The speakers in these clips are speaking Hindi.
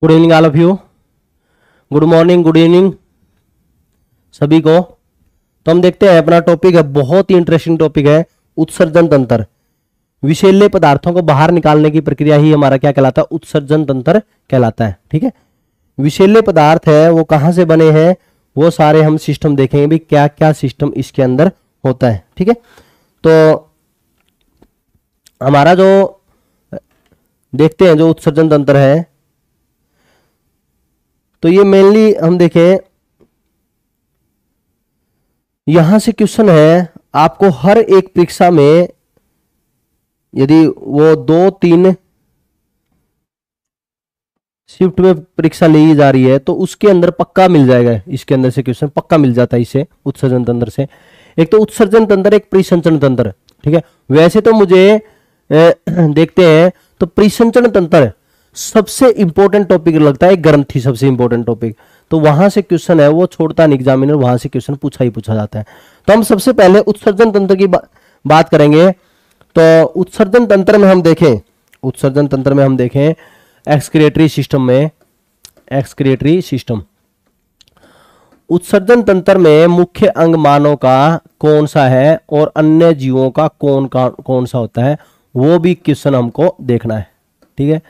Good evening all of you. Good morning, good evening सभी को। तो हम देखते हैं अपना टॉपिक है, बहुत ही इंटरेस्टिंग टॉपिक है, उत्सर्जन तंत्र। विषैले पदार्थों को बाहर निकालने की प्रक्रिया ही हमारा क्या कहलाता है, उत्सर्जन तंत्र कहलाता है। ठीक है, विषैले पदार्थ है वो कहां से बने हैं, वो सारे हम सिस्टम देखेंगे भी, क्या क्या सिस्टम इसके अंदर होता है। ठीक है, तो हमारा जो देखते हैं जो उत्सर्जन तंत्र है, तो ये मेनली हम देखें, यहां से क्वेश्चन है आपको हर एक परीक्षा में, यदि वो 2-3 शिफ्ट में परीक्षा ली जा रही है तो उसके अंदर पक्का मिल जाएगा, इसके अंदर से क्वेश्चन पक्का मिल जाता है इसे उत्सर्जन तंत्र से। एक तो उत्सर्जन तंत्र, एक परिसंचरण तंत्र। ठीक है, वैसे तो मुझे देखते हैं तो परिसंचरण तंत्र सबसे इंपॉर्टेंट टॉपिक लगता है, ग्रंथि सबसे इंपॉर्टेंट टॉपिक, तो वहां से क्वेश्चन है वो छोड़ता नहीं एग्जामिनर, वहां से क्वेश्चन पूछा ही पूछा जाता है। तो हम सबसे पहले उत्सर्जन तंत्र की बात करेंगे। तो उत्सर्जन तंत्र में हम देखें, उत्सर्जन तंत्र में हम देखें एक्सक्रिएटरी सिस्टम में, एक्सक्रिएटरी सिस्टम, उत्सर्जन तंत्र में मुख्य अंग मानव का कौन सा है और अन्य जीवों का कौन सा होता है, वो भी क्वेश्चन हमको देखना है। ठीक है,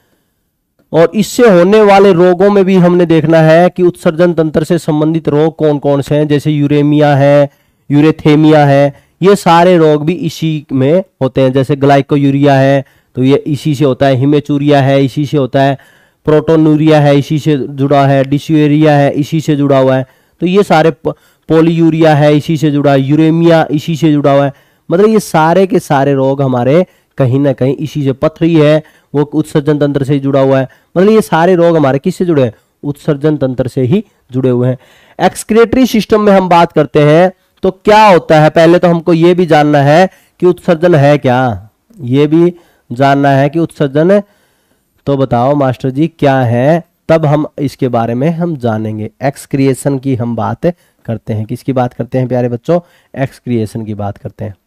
और इससे होने वाले रोगों में भी हमने देखना है कि उत्सर्जन तंत्र से संबंधित रोग कौन कौन से हैं, जैसे यूरेमिया है, यूरेथेमिया है, ये सारे रोग भी इसी में होते हैं। जैसे ग्लाइकोयूरिया है तो ये इसी से होता है, हिमेचूरिया है इसी से होता है, प्रोटोनूरिया है इसी से जुड़ा है, डिस्यूरिया है इसी से जुड़ा हुआ है, तो ये सारे, पोलीयूरिया है इसी से जुड़ा है, यूरेमिया इसी से जुड़ा हुआ है। मतलब ये सारे के सारे रोग हमारे कहीं ना कहीं इसी से, पथरी है वो उत्सर्जन तंत्र से ही जुड़ा हुआ है। मतलब ये सारे रोग हमारे किससे जुड़े हैं, उत्सर्जन तंत्र से ही जुड़े हुए हैं। एक्सक्रिएटरी सिस्टम में हम बात करते हैं तो क्या होता है, पहले तो हमको ये भी जानना है कि उत्सर्जन है क्या, ये भी जानना है कि उत्सर्जन, तो बताओ मास्टर जी क्या है, तब हम इसके बारे में हम जानेंगे। एक्सक्रिएशन की हम बात करते हैं, किसकी बात करते हैं प्यारे बच्चों, एक्सक्रिएशन की बात करते हैं।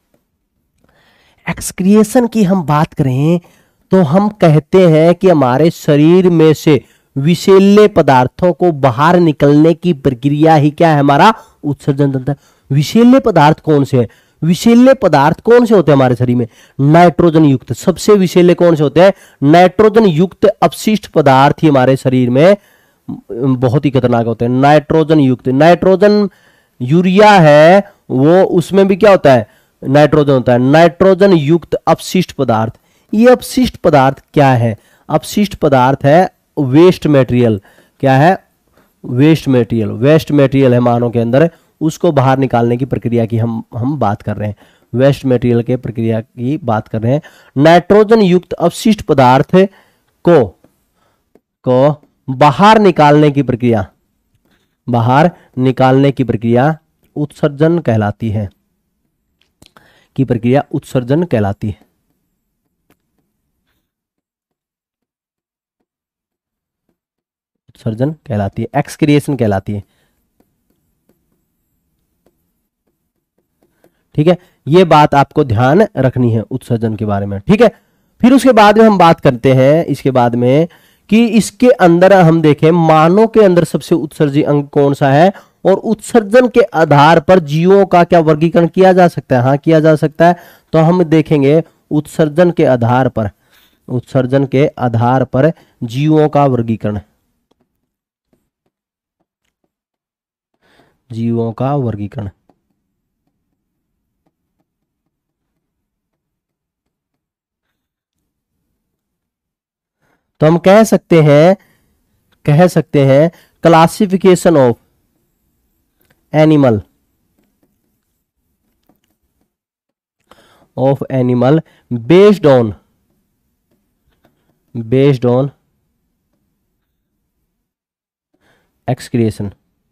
एक्सक्रिएशन की हम बात करें तो हम कहते हैं कि हमारे शरीर में से विषैले पदार्थों को बाहर निकलने की प्रक्रिया ही क्या है, हमारा उत्सर्जन तंत्र। विषैले पदार्थ कौन से हैं, विषैले पदार्थ कौन से होते हैं हमारे शरीर में, नाइट्रोजन युक्त, सबसे विषैले कौन से होते हैं, नाइट्रोजन युक्त अपशिष्ट पदार्थ ही हमारे शरीर में बहुत ही खतरनाक होते हैं। नाइट्रोजन युक्त, नाइट्रोजन यूरिया है वो, उसमें भी क्या होता है, नाइट्रोजन होता है। नाइट्रोजन युक्त अपशिष्ट पदार्थ, ये अपशिष्ट पदार्थ क्या है, अपशिष्ट पदार्थ है वेस्ट मटेरियल, क्या है, वेस्ट मटेरियल, वेस्ट मटेरियल है मानव के अंदर, उसको बाहर निकालने की प्रक्रिया की हम बात कर रहे हैं, वेस्ट मटेरियल के प्रक्रिया की बात कर रहे हैं। नाइट्रोजन युक्त अपशिष्ट पदार्थ को बाहर निकालने की प्रक्रिया, बाहर निकालने की प्रक्रिया उत्सर्जन कहलाती है, की प्रक्रिया उत्सर्जन कहलाती है। उत्सर्जन कहलाती है, एक्सक्रिएशन कहलाती है। ठीक है, ये बात आपको ध्यान रखनी है उत्सर्जन के बारे में। ठीक है, फिर उसके बाद में हम बात करते हैं इसके बाद में कि इसके अंदर हम देखें मानव के अंदर सबसे उत्सर्जी अंग कौन सा है, और उत्सर्जन के आधार पर जीवों का क्या वर्गीकरण किया जा सकता है, हाँ किया जा सकता है। तो हम देखेंगे उत्सर्जन के आधार पर, उत्सर्जन के आधार पर जीवों का वर्गीकरण, जीवों का वर्गीकरण। तो हम कह सकते हैं classification of animal, based on excretion.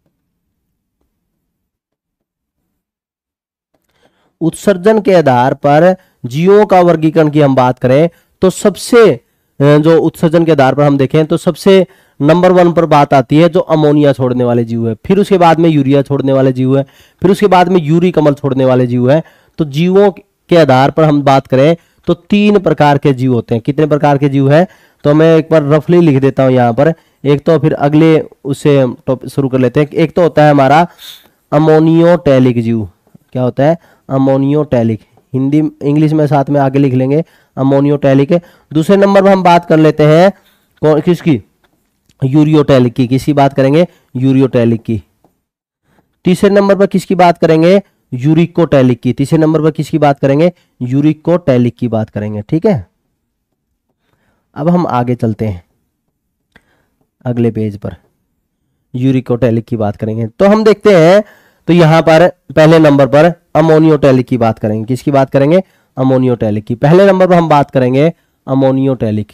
उत्सर्जन के आधार पर जीवों का वर्गीकरण की हम बात करें तो सबसे, जो उत्सर्जन के आधार पर हम देखें तो सबसे नंबर 1 पर बात आती है जो अमोनिया छोड़ने वाले जीव है, फिर उसके बाद में यूरिया छोड़ने वाले जीव है, फिर उसके बाद में यूरिक अम्ल छोड़ने वाले जीव है। तो जीवों के आधार पर हम बात करें तो 3 प्रकार के जीव होते हैं। कितने प्रकार के जीव है? तो मैं एक बार रफली लिख देता हूं यहाँ पर। एक तो फिर अगले उससे टॉपिक शुरू कर लेते हैं। एक तो होता है हमारा अमोनियोटैलिक जीव। क्या होता है? अमोनियोटैलिक। हिंदी इंग्लिश में साथ में आगे लिख लेंगे, अमोनियोटैलिक है। दूसरे नंबर पर हम बात कर लेते हैं किसकी? यूरियोटैलिक की। किसकी बात करेंगे? यूरियोटैलिक की। तीसरे नंबर पर किसकी बात करेंगे? यूरिकोटैलिक की। तीसरे नंबर पर किसकी बात करेंगे? यूरिकोटैलिक की बात करेंगे। ठीक है, अब हम आगे चलते हैं अगले पेज पर, यूरिकोटैलिक की बात करेंगे। तो हम देखते हैं, तो यहां पर पहले नंबर पर अमोनियोटैलिक की बात करेंगे। किसकी बात करेंगे? अमोनियोटैलिक की। पहले नंबर पर हम बात करेंगे अमोनियोटैलिक।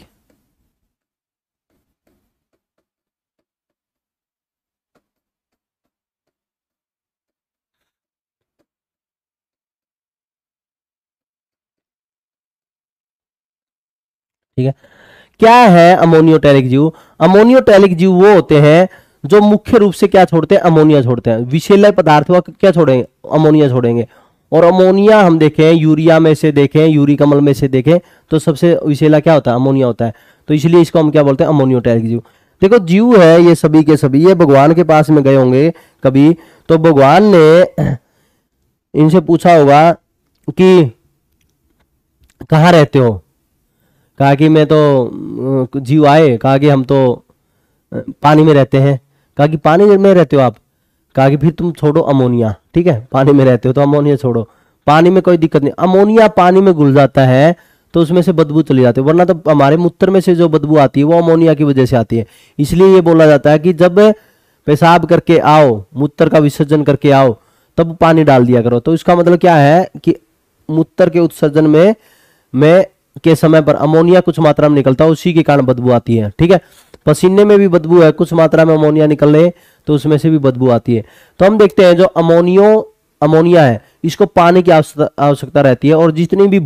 ठीक है, क्या है अमोनियोटैलिक जीव? अमोनियोटैलिक जीव वो होते हैं जो मुख्य रूप से क्या छोड़ते हैं? अमोनिया छोड़ते हैं। विषैले पदार्थ वो क्या छोड़ेंगे? अमोनिया छोड़ेंगे। और अमोनिया हम देखें, यूरिया में से देखें, यूरिक अम्ल में से देखें, तो सबसे विषैला क्या होता है? अमोनिया होता है। तो इसलिए इसको हम क्या बोलते हैं? अमोनियोटैलिक जीव। देखो जीव है ये सभी के सभी, ये भगवान के पास में गए होंगे कभी, तो भगवान ने इनसे पूछा होगा कि कहाँ रहते हो? कहा कि मैं तो जीव आए, कहा कि हम तो पानी में रहते हैं। कहा कि पानी में रहते हो आप? कहा कि फिर तुम छोड़ो अमोनिया। ठीक है, पानी में रहते हो तो अमोनिया छोड़ो, पानी में कोई दिक्कत नहीं। अमोनिया पानी में घुल जाता है तो उसमें से बदबू चली जाती है, वरना तो हमारे मूत्र में से जो बदबू आती है वो अमोनिया की वजह से आती है। इसलिए ये बोला जाता है कि जब पेशाब करके आओ, मूत्र का विसर्जन करके आओ, तब पानी डाल दिया करो। तो इसका मतलब क्या है कि मूत्र के उत्सर्जन में के समय पर अमोनिया कुछ मात्रा में निकलता है, उसी के कारण बदबू आती है। ठीक है, पसीने में भी बदबू है, कुछ मात्रा में अमोनिया निकलने तो उसमें से भी बदबू आती है। तो हम देखते हैं जो अमोनिया है, इसको पानी की आवश्यकता रहती है। और जितनी भी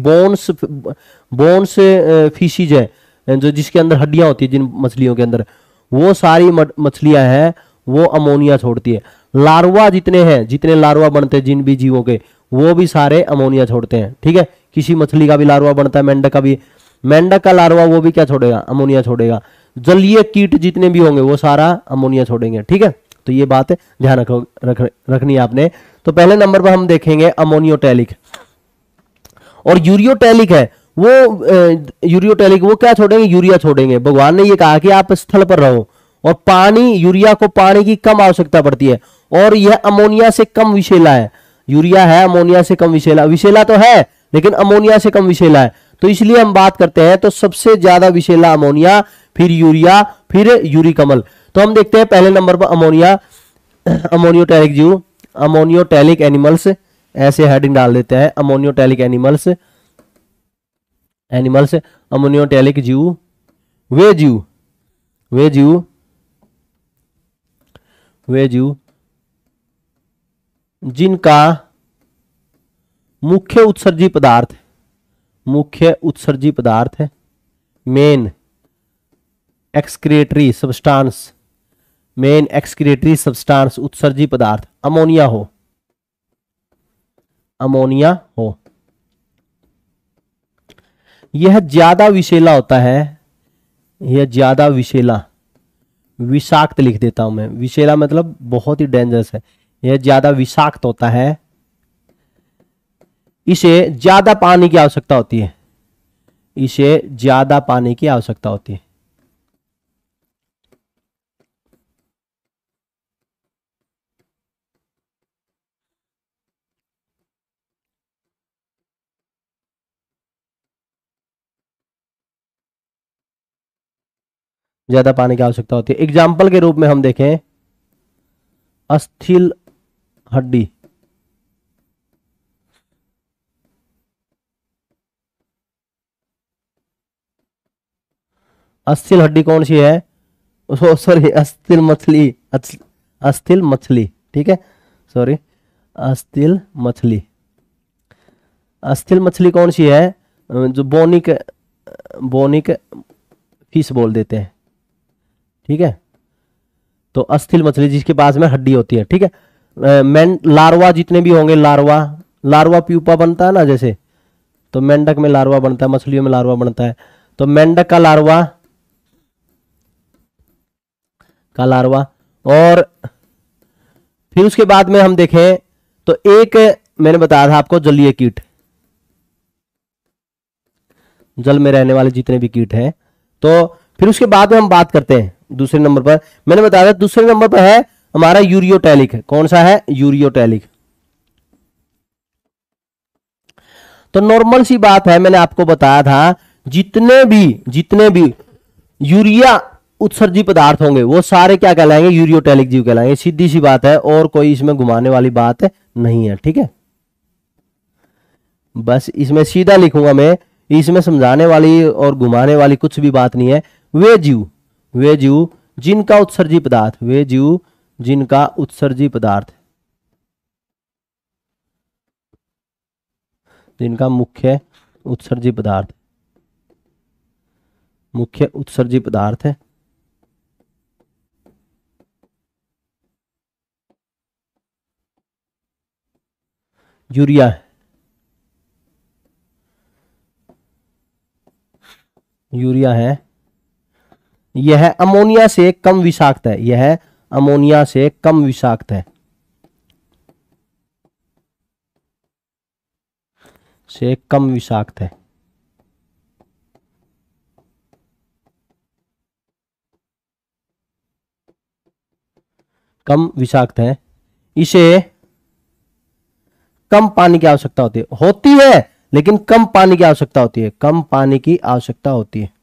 बोन्स फिशीज है, जो जिसके अंदर हड्डियां होती है जिन मछलियों के अंदर, वो सारी मछलियां हैं वो अमोनिया छोड़ती है। लार्वा जितने हैं, जितने लार्वा बनते हैं जिन भी जीवों के, वो भी सारे अमोनिया छोड़ते हैं। ठीक है, किसी मछली का भी लार्वा बनता है, मेंढक का भी, मेंढक का लार्वा वो भी क्या छोड़ेगा? अमोनिया छोड़ेगा। जलीय कीट जितने भी होंगे वो सारा अमोनिया छोड़ेंगे। ठीक है, तो ये बात ध्यान रखनी है आपने। तो पहले नंबर पर हम देखेंगे अमोनियोटैलिक। और यूरियोटैलिक है वो, यूरियोटैलिक वो क्या छोड़ेंगे? यूरिया छोड़ेंगे। भगवान ने ये कहा कि आप स्थल पर रहो, और पानी, यूरिया को पानी की कम आवश्यकता पड़ती है, और यह अमोनिया से कम विषैला है। यूरिया है अमोनिया से कम विषैला, विषैला तो है लेकिन अमोनिया से कम विषैला है। तो इसलिए हम बात करते हैं, तो सबसे ज्यादा विषैला अमोनिया, फिर यूरिया, फिर यूरिक अम्ल। तो हम देखते हैं पहले नंबर पर अमोनिया, अमोनियोटैलिक जीव, अमोनियोटैलिक एनिमल्स, ऐसे हेडिंग डाल देते हैं, अमोनियोटैलिक एनिमल्स, अमोनियोटैलिक जीव वे जीव जिनका मुख्य उत्सर्जी पदार्थ है, मेन एक्सक्रीटरी सब्सटेंस, उत्सर्जी पदार्थ अमोनिया हो। यह ज्यादा विषैला होता है, यह ज्यादा विषैला, विषाक्त लिख देता हूं मैं, विषैला मतलब बहुत ही डेंजरस है, यह ज्यादा विषाक्त होता है। इसे ज्यादा पानी की आवश्यकता होती है, इसे ज्यादा पानी की आवश्यकता होती है। ज्यादा पानी की आवश्यकता होती है। एग्जाम्पल के रूप में हम देखें, अस्थिल हड्डी, अस्थिल हड्डी कौन सी है? सॉरी, अस्थिल मछली, ठीक है, सॉरी, अस्थिल मछली कौन सी है? जो बोनिक फिश बोल देते हैं। ठीक है, तो अस्थिल मछली जिसके पास में हड्डी होती है। ठीक है, लार्वा जितने भी होंगे, लार्वा प्यूपा बनता है ना जैसे, तो मेंढक में लार्वा बनता है, मछलियों में लार्वा बनता है। तो मेंढक का लार्वा का लार्वा। और फिर उसके बाद में हम देखें तो एक मैंने बताया था आपको जलीय कीट, जल में रहने वाले जितने भी कीट हैं। तो फिर उसके बाद में हम बात करते हैं दूसरे नंबर पर, मैंने बताया था दूसरे नंबर पर है हमारा यूरियोटैलिक। कौन सा है? यूरियोटैलिक। तो नॉर्मल सी बात है, मैंने आपको बताया था जितने भी यूरिया उत्सर्जी पदार्थ होंगे वो सारे क्या कहलाएंगे? यूरियोटैलिक जीव कहलाएंगे। सीधी सी बात है, और कोई इसमें घुमाने वाली बात नहीं है, ठीक है। बस इसमें सीधा लिखूंगा मैं, इसमें समझाने वाली और घुमाने वाली कुछ भी बात नहीं है। वे जीव जिनका उत्सर्जी पदार्थ, वे जीव जिनका उत्सर्जी पदार्थ, जिनका मुख्य उत्सर्जी पदार्थ है यूरिया है, यह अमोनिया से कम विषाक्त है, यह अमोनिया से कम विषाक्त है, कम विषाक्त है। इसे कम पानी की आवश्यकता होती है, लेकिन कम पानी की आवश्यकता होती है, कम पानी की आवश्यकता होती है।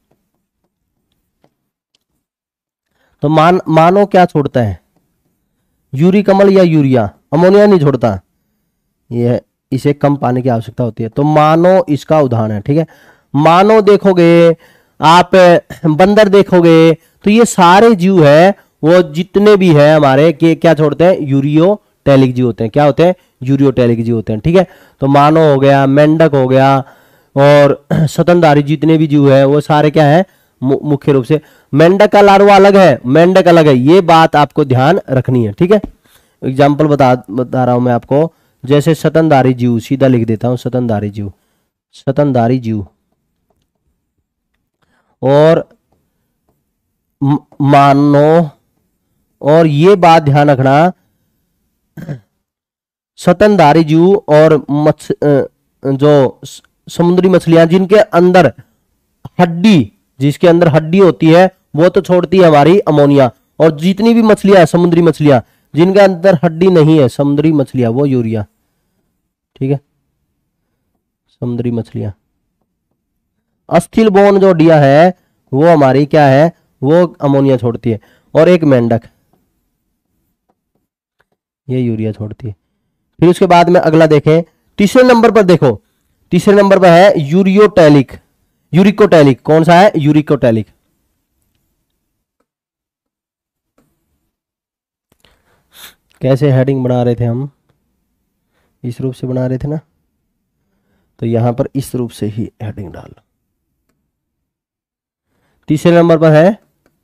तो मानो क्या छोड़ता है? यूरिक अम्ल या यूरिया, अमोनिया नहीं छोड़ता, यह इसे कम पानी की आवश्यकता होती है। तो मानो इसका उदाहरण है, ठीक है। मानो देखोगे आप, बंदर देखोगे, तो ये सारे जीव है वो जितने भी है हमारे के क्या छोड़ते हैं? यूरियोटैलिक जीव होते हैं। क्या होते हैं? यूरियोटैलिक जीव होते हैं, ठीक है। तो मानो हो गया, मेंढक हो गया, और स्तनधारी जितने भी जीव है वो सारे क्या है? मुख्य रूप से मेंढक का लार्वा अलग है, मेंढक अलग है, ये बात आपको ध्यान रखनी है, ठीक है। एग्जाम्पल बता रहा हूं मैं आपको, जैसे स्तनधारी जीव, सीधा लिख देता हूं स्तनधारी जीव और मानो, और ये बात ध्यान रखना, स्तनधारी जीव और जो समुद्री मछलियां जिनके अंदर जिसके अंदर हड्डी होती है वो तो छोड़ती है हमारी अमोनिया, और जितनी भी मछलियां समुद्री मछलियां जिनके अंदर हड्डी नहीं है, समुद्री मछलियां, वो यूरिया, ठीक है। समुद्री मछलियां, अस्थिल बोन जो डिया है वो हमारी क्या है? वो अमोनिया छोड़ती है। और एक मेंढक, ये यूरिया छोड़ती है। फिर उसके बाद में अगला देखें, तीसरे नंबर पर देखो, तीसरे नंबर पर है यूरिकोटैलिक। कौन सा है? यूरिकोटैलिक। कैसे हेडिंग बना रहे थे हम? इस रूप से बना रहे थे ना, तो यहां पर इस रूप से ही हेडिंग डाल लो। तीसरे नंबर पर है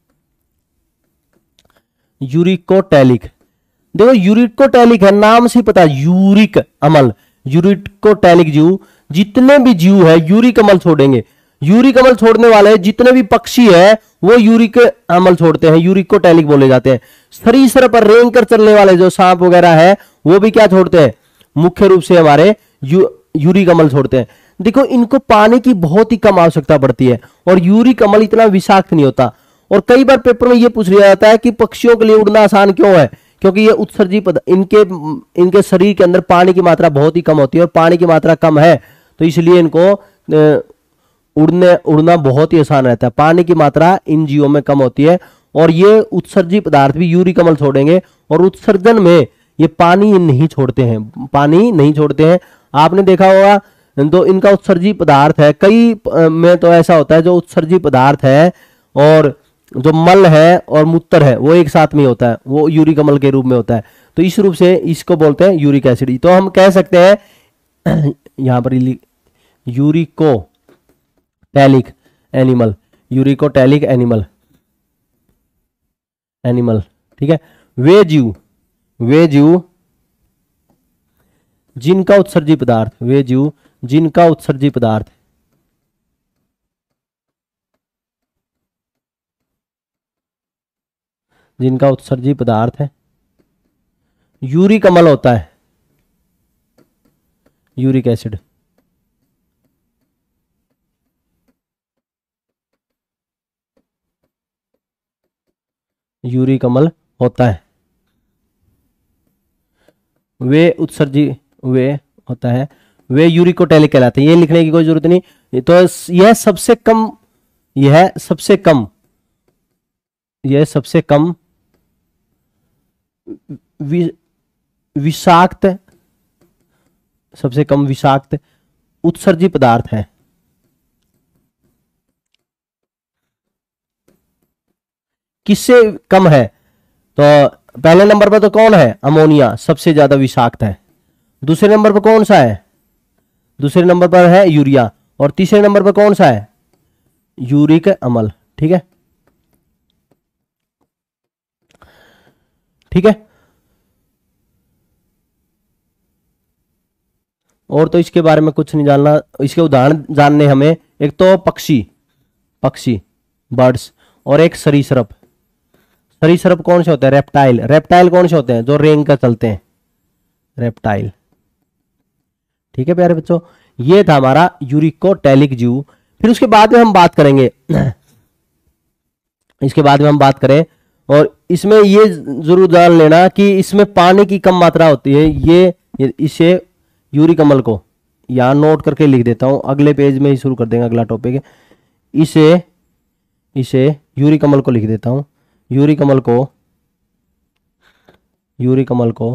यूरिकोटैलिक। देखो यूरिकोटैलिक है, नाम से पता, यूरिक अम्ल, यूरिकोटैलिक जीव, जितने भी जीव है यूरिक अम्ल छोड़ेंगे। यूरिक अम्ल छोड़ने वाले जितने भी पक्षी है वो यूरिक अम्ल छोड़ते हैं, यूरिकोटैलिक बोले जाते हैं। सरीसृप पर रेंग कर चलने वाले जो सांप वगैरह है वो भी क्या छोड़ते हैं? मुख्य रूप से हमारे यूरिक अम्ल छोड़ते हैं। देखो इनको पानी की बहुत ही कम आवश्यकता पड़ती है, और यूरिक अम्ल इतना विषाक्त नहीं होता। और कई बार पेपर में यह पूछ लिया जाता है कि पक्षियों के लिए उड़ना आसान क्यों है? क्योंकि ये उत्सर्जी इनके शरीर के अंदर पानी की मात्रा बहुत ही कम होती है, और पानी की मात्रा कम है तो इसलिए इनको उड़ना बहुत ही आसान रहता है। पानी की मात्रा इन जीवों में कम होती है, और ये उत्सर्जी पदार्थ भी यूरिक अम्ल छोड़ेंगे, और उत्सर्जन में ये पानी नहीं छोड़ते हैं। आपने देखा होगा तो इनका उत्सर्जी पदार्थ है, कई में तो ऐसा होता है जो उत्सर्जी पदार्थ है और जो मल है और मूत्र है वो एक साथ में होता है, वो यूरिक अम्ल के रूप में होता है। तो इस रूप से इसको बोलते हैं यूरिक एसिड। तो हम कह सकते हैं यहां पर यूरिकोटैलिक एनिमल, ठीक है। वे जीव जिनका उत्सर्जी पदार्थ जिनका उत्सर्जी पदार्थ है यूरिक अम्ल होता है, यूरिक एसिड। यूरिक अम्ल होता है, वे उत्सर्जी वे होता है, वे यूरिकोटैलिक कहलाते हैं। ये लिखने की कोई जरूरत नहीं। तो यह सबसे कम यह सबसे कम यह सबसे कम विषाक्त सबसे कम विषाक्त उत्सर्जी पदार्थ है। किससे कम है? तो पहले नंबर पर तो कौन है? अमोनिया सबसे ज्यादा विषाक्त है। दूसरे नंबर पर कौन सा है? दूसरे नंबर पर है यूरिया। और तीसरे नंबर पर कौन सा है? यूरिक अम्ल। ठीक है, ठीक है। और तो इसके बारे में कुछ नहीं जानना। इसके उदाहरण जानने हमें। एक तो पक्षी बर्ड्स, और एक सरीसृप। सरीसृप कौन से होते हैं? रेप्टाइल। रेप्टाइल कौन से होते हैं? जो रेंग कर चलते हैं, रेप्टाइल। ठीक है प्यारे बच्चों, ये था हमारा यूरिकोटैलिक जीव। फिर उसके बाद में हम बात करेंगे इसके बाद में हम बात करें, और इसमें ये जरूर जान लेना कि इसमें पानी की कम मात्रा होती है। ये इसे यूरिक अम्ल को यहां नोट करके लिख देता हूं, अगले पेज में ही शुरू कर देंगे अगला टॉपिक। इसे यूरिक अम्ल को लिख देता हूं। यूरिक अम्ल को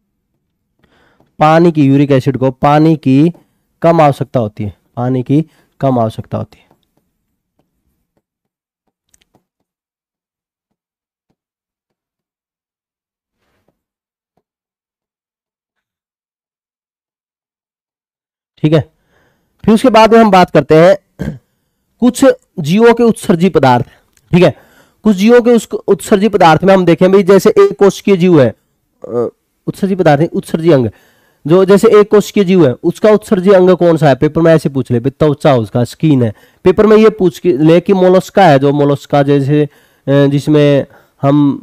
पानी की, यूरिक एसिड को पानी की कम आवश्यकता होती है, पानी की कम आवश्यकता होती है। ठीक है, फिर उसके बाद में हम बात करते हैं कुछ जीवों के उत्सर्जी पदार्थ। ठीक है, कुछ जीवों के उत्सर्जी पदार्थ में हम देखें भाई, जैसे एक कोशिकीय जीव है, उत्सर्जी पदार्थ है, उत्सर्जी अंग। जो जैसे एक कोशिकीय जीव है, उसका उत्सर्जी अंग कौन सा है? पेपर में ऐसे पूछ ले, त्वचा उसका, स्किन है। पेपर में ये पूछ ले कि मोलस्का है, जो मोलस्का जैसे जिसमें हम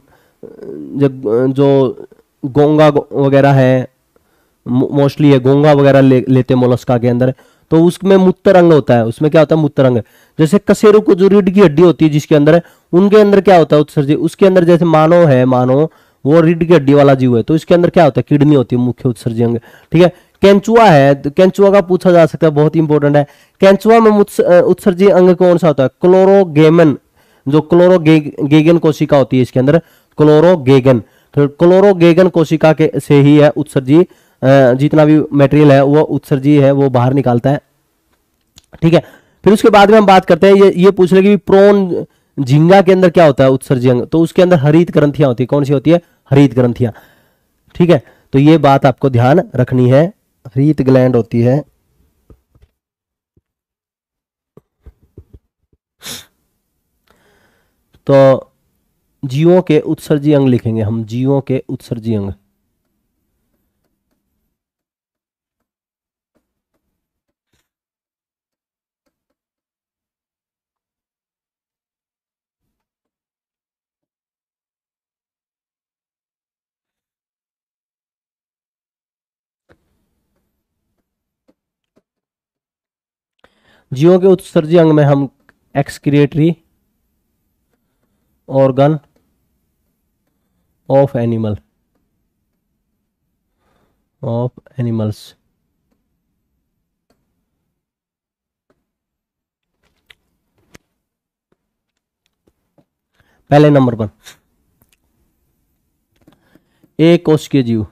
जो गोंगा वगैरह है, मोस्टली है गोंगा वगैरह लेते मोलस्का के अंदर, तो उसमें मूत्र अंग होता है। उसमें क्या होता है? मूत्र अंग। जैसे कशेरुक को जो रीढ़ की हड्डी होती है जिसके अंदर, उनके अंदर क्या होता है? उत्सर्जी। उसके अंदर जैसे मानव है, मानव वो रीढ़ की हड्डी वाला जीव है, तो इसके अंदर क्या होता है? किडनी होती है, मुख्य उत्सर्जी अंग। ठीक है, केंचुआ है, तो केंचुआ का पूछा जा सकता है, बहुत इंपॉर्टेंट है। केंचुआ में उत्सर्जी अंग कौन सा होता है? क्लोरोगेमन। जो क्लोरोगेगन कोशिका होती है इसके अंदर, क्लोरोगेगन। तो क्लोरोगेगन कोशिका के से ही है उत्सर्जी, जितना भी मटेरियल है वो उत्सर्जी है, वो बाहर निकालता है। ठीक है, फिर उसके बाद में हम बात करते हैं, ये पूछ रहे कि प्रोन झींगा के अंदर क्या होता है उत्सर्जी अंग? तो उसके अंदर हरित ग्रंथियां होती है। कौन सी होती है? हरित ग्रंथियां। ठीक है, तो ये बात आपको ध्यान रखनी है, हरित ग्लैंड होती है। तो जीवों के उत्सर्जी अंग लिखेंगे हम, जीवों के उत्सर्जी अंग। जीवों के उत्सर्जी अंग में हम एक्सक्रिएटरी ऑर्गन ऑफ एनिमल्स, पहले नंबर पर एक कोशिकीय जीव।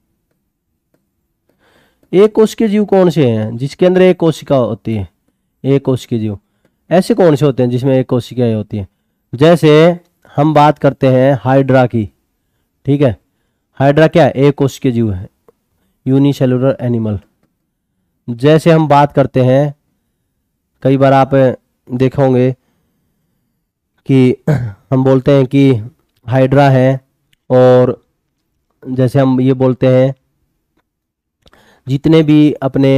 एक कोशिकीय जीव कौन से हैं? जिसके अंदर एक कोशिका होती है, एक कोशिकीय जीव। ऐसे कौन से होते हैं जिसमें एक कोशिकाएं होती हैं? जैसे हम बात करते हैं हाइड्रा की। ठीक है, हाइड्रा क्या है? एक कोशिकीय जीव है, यूनिसेलुलर एनिमल। जैसे हम बात करते हैं, कई बार आप देखे होंगे कि हम बोलते हैं कि हाइड्रा है, और जैसे हम ये बोलते हैं जितने भी अपने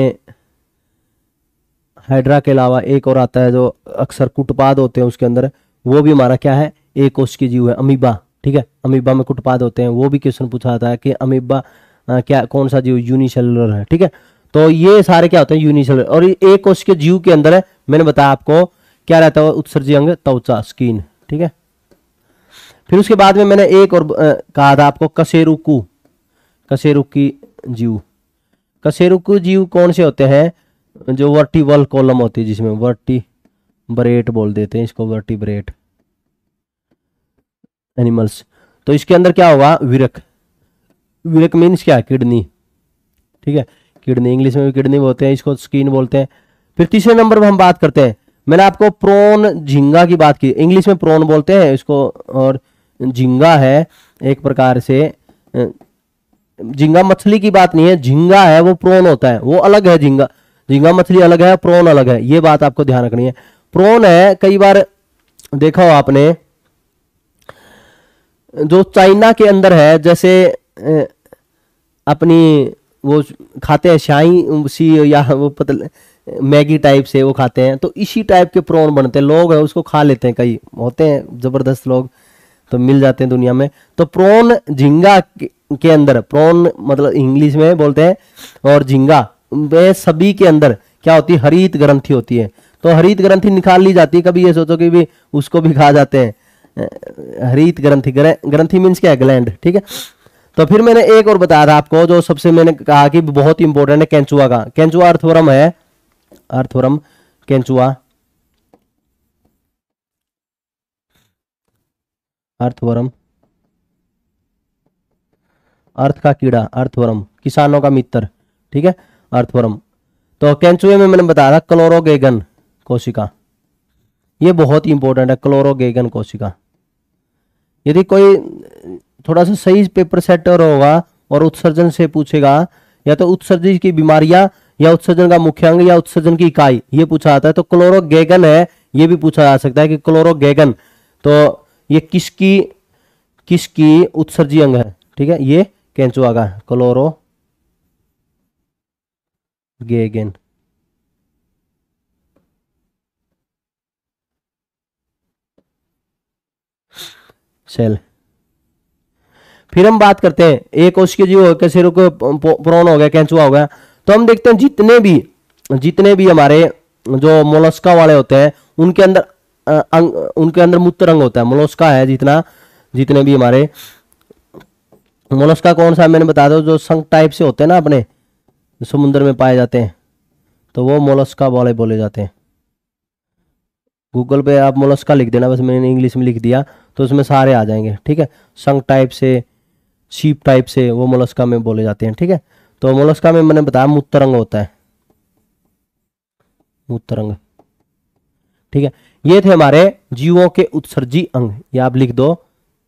हाइड्रा के अलावा एक और आता है जो अक्सर कुटपाद होते हैं उसके अंदर, वो भी हमारा क्या है? एक कोशिकीय जीव है, अमीबा। ठीक है, अमीबा में कुटपाद होते हैं, वो भी क्वेश्चन पूछा जाता है कि अमीबा क्या कौन सा जीव यूनिसेलुलर है। ठीक है, तो ये सारे क्या होते हैं यूनिसेलुलर। और एक कोश के जीव के अंदर है, मैंने बताया आपको क्या रहता है उत्सर्जी अंग, त्वचा, स्किन। ठीक है, फिर उसके बाद में मैंने एक और कहा था आपको कशेरुकी, कशेरुकी जीव। कशेरुकी जीव कौन से होते हैं, जो वर्टिबल कॉलम होती है, जिसमें वर्टिब्रेट बोल देते हैं इसको, वर्टिब्रेट एनिमल्स। तो इसके अंदर क्या होगा, विरक, विरक मीन्स क्या, किडनी। ठीक है, किडनी, इंग्लिश में भी किडनी बोलते हैं, इसको स्किन बोलते हैं। फिर तीसरे नंबर पर हम बात करते हैं, मैंने आपको प्रोन झींगा की बात की, इंग्लिश में प्रोन बोलते हैं इसको, और झींगा है एक प्रकार से, झींगा मछली की बात नहीं है, झींगा है वो प्रोन होता है, वो अलग है, झींगा, झींगा मछली अलग है, प्रोन अलग है, ये बात आपको ध्यान रखनी है। प्रोन है, कई बार देखा हो आपने, जो चाइना के अंदर है, जैसे अपनी वो खाते हैं शाही सी, या वो मैगी टाइप से वो खाते हैं, तो इसी टाइप के प्रॉन बनते हैं, लोग है उसको खा लेते हैं, कई होते हैं जबरदस्त लोग, तो मिल जाते हैं दुनिया में। तो प्रॉन झींगा के अंदर, प्रॉन मतलब इंग्लिश में बोलते हैं, और झींगा वे सभी के अंदर क्या होती है, हरित ग्रंथि होती है। तो हरित ग्रंथि निकाल ली जाती है, कभी ये सोचो कि भी उसको भी खा जाते हैं, हरित ग्रंथि, ग्रंथि मीन्स क्या है, ग्लैंड। ठीक है, तो फिर मैंने एक और बताया था आपको, जो सबसे मैंने कहा कि बहुत इंपॉर्टेंट है, केंचुआ का। केंचुआ अर्थवर्म है, अर्थवर्म, केंचुआ, अर्थवर्म, अर्थ का कीड़ा, अर्थवर्म, किसानों का मित्र। ठीक है, अर्थवर्म। तो केंचुए में मैंने बताया था क्लोरोगेगन कोशिका, ये बहुत ही इंपॉर्टेंट है, क्लोरोगेगन कोशिका। यदि कोई थोड़ा सा सही पेपर सेटर होगा और उत्सर्जन से पूछेगा, या तो उत्सर्जन की बीमारियां, या उत्सर्जन का मुख्य अंग, या उत्सर्जन की इकाई, ये पूछा जाता है। तो क्लोरोगेगन है, ये भी पूछा जा सकता है कि क्लोरोगेगन, तो ये किसकी किसकी उत्सर्जी अंग है। ठीक है, ये केंचुआ का क्लोरोगेगन। सेल। फिर हम बात करते हैं एक कोश के जीव, कैसे प्रोन हो गया, केंचुआ हो गया। तो हम देखते हैं जितने भी हमारे जो मोलस्का वाले होते हैं, उनके अंदर मूत्र अंग होता है। मोलस्का है जितने भी हमारे मोलस्का कौन सा, मैंने बता दो, जो शंख टाइप से होते हैं ना अपने, समुद्र में पाए जाते हैं, तो वो मोलस्का वाले बोले जाते हैं। गूगल पे आप मोलस्का लिख देना, बस मैंने इंग्लिश में लिख दिया, तो उसमें सारे आ जाएंगे। ठीक है, शंख टाइप से, शीप टाइप से, वो मोलस्का में बोले जाते हैं। ठीक है, तो मोलस्का में मैंने बताया मूत्रंग होता है, मूत्रंग। ठीक है, ये थे हमारे जीवों के उत्सर्जी अंग, ये आप लिख दो।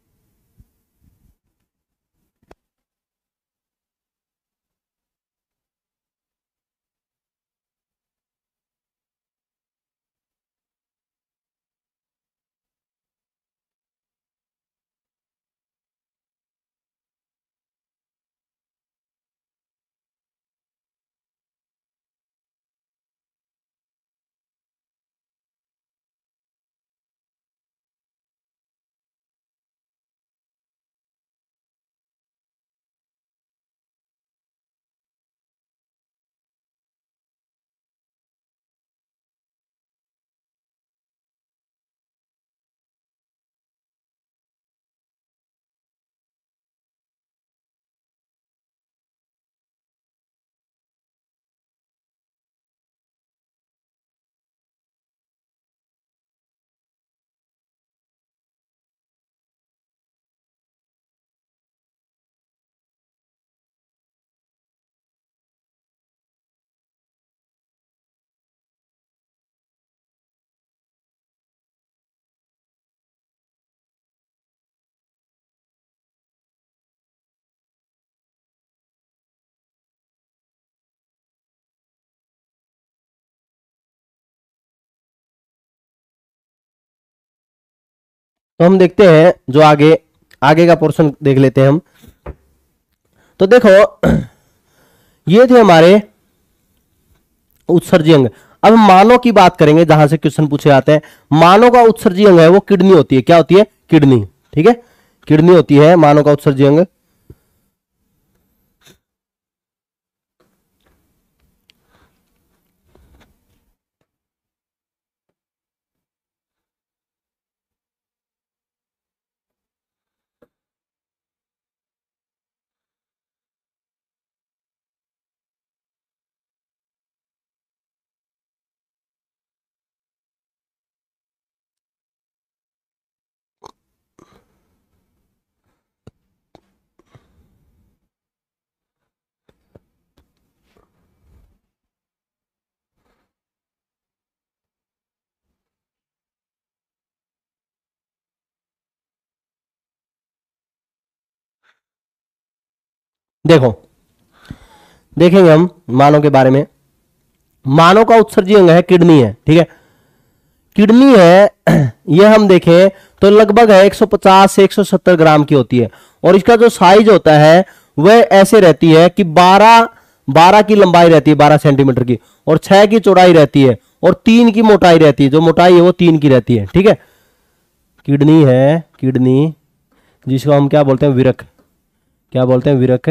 तो हम देखते हैं जो आगे का पोर्शन देख लेते हैं हम। तो देखो, ये थे हमारे उत्सर्जी अंग। अब हम मानव की बात करेंगे, जहां से क्वेश्चन पूछे जाते हैं। मानव का उत्सर्जी अंग है वो किडनी होती है। क्या होती है? किडनी। ठीक है, किडनी होती है मानव का उत्सर्जी अंग। देखो देखेंगे हम मानव के बारे में। मानव का उत्सर्जी अंग है किडनी है, ठीक है। किडनी है ये हम देखें तो लगभग है 150 से 170 ग्राम की होती है, और इसका जो साइज होता है वह ऐसे रहती है कि 12 की लंबाई रहती है, 12 सेंटीमीटर की, और 6 की चौड़ाई रहती है, और 3 की मोटाई रहती है। जो मोटाई है वो 3 की रहती है, ठीक है। किडनी है, किडनी जिसको हम क्या बोलते हैं, विरक, क्या बोलते हैं, विरक।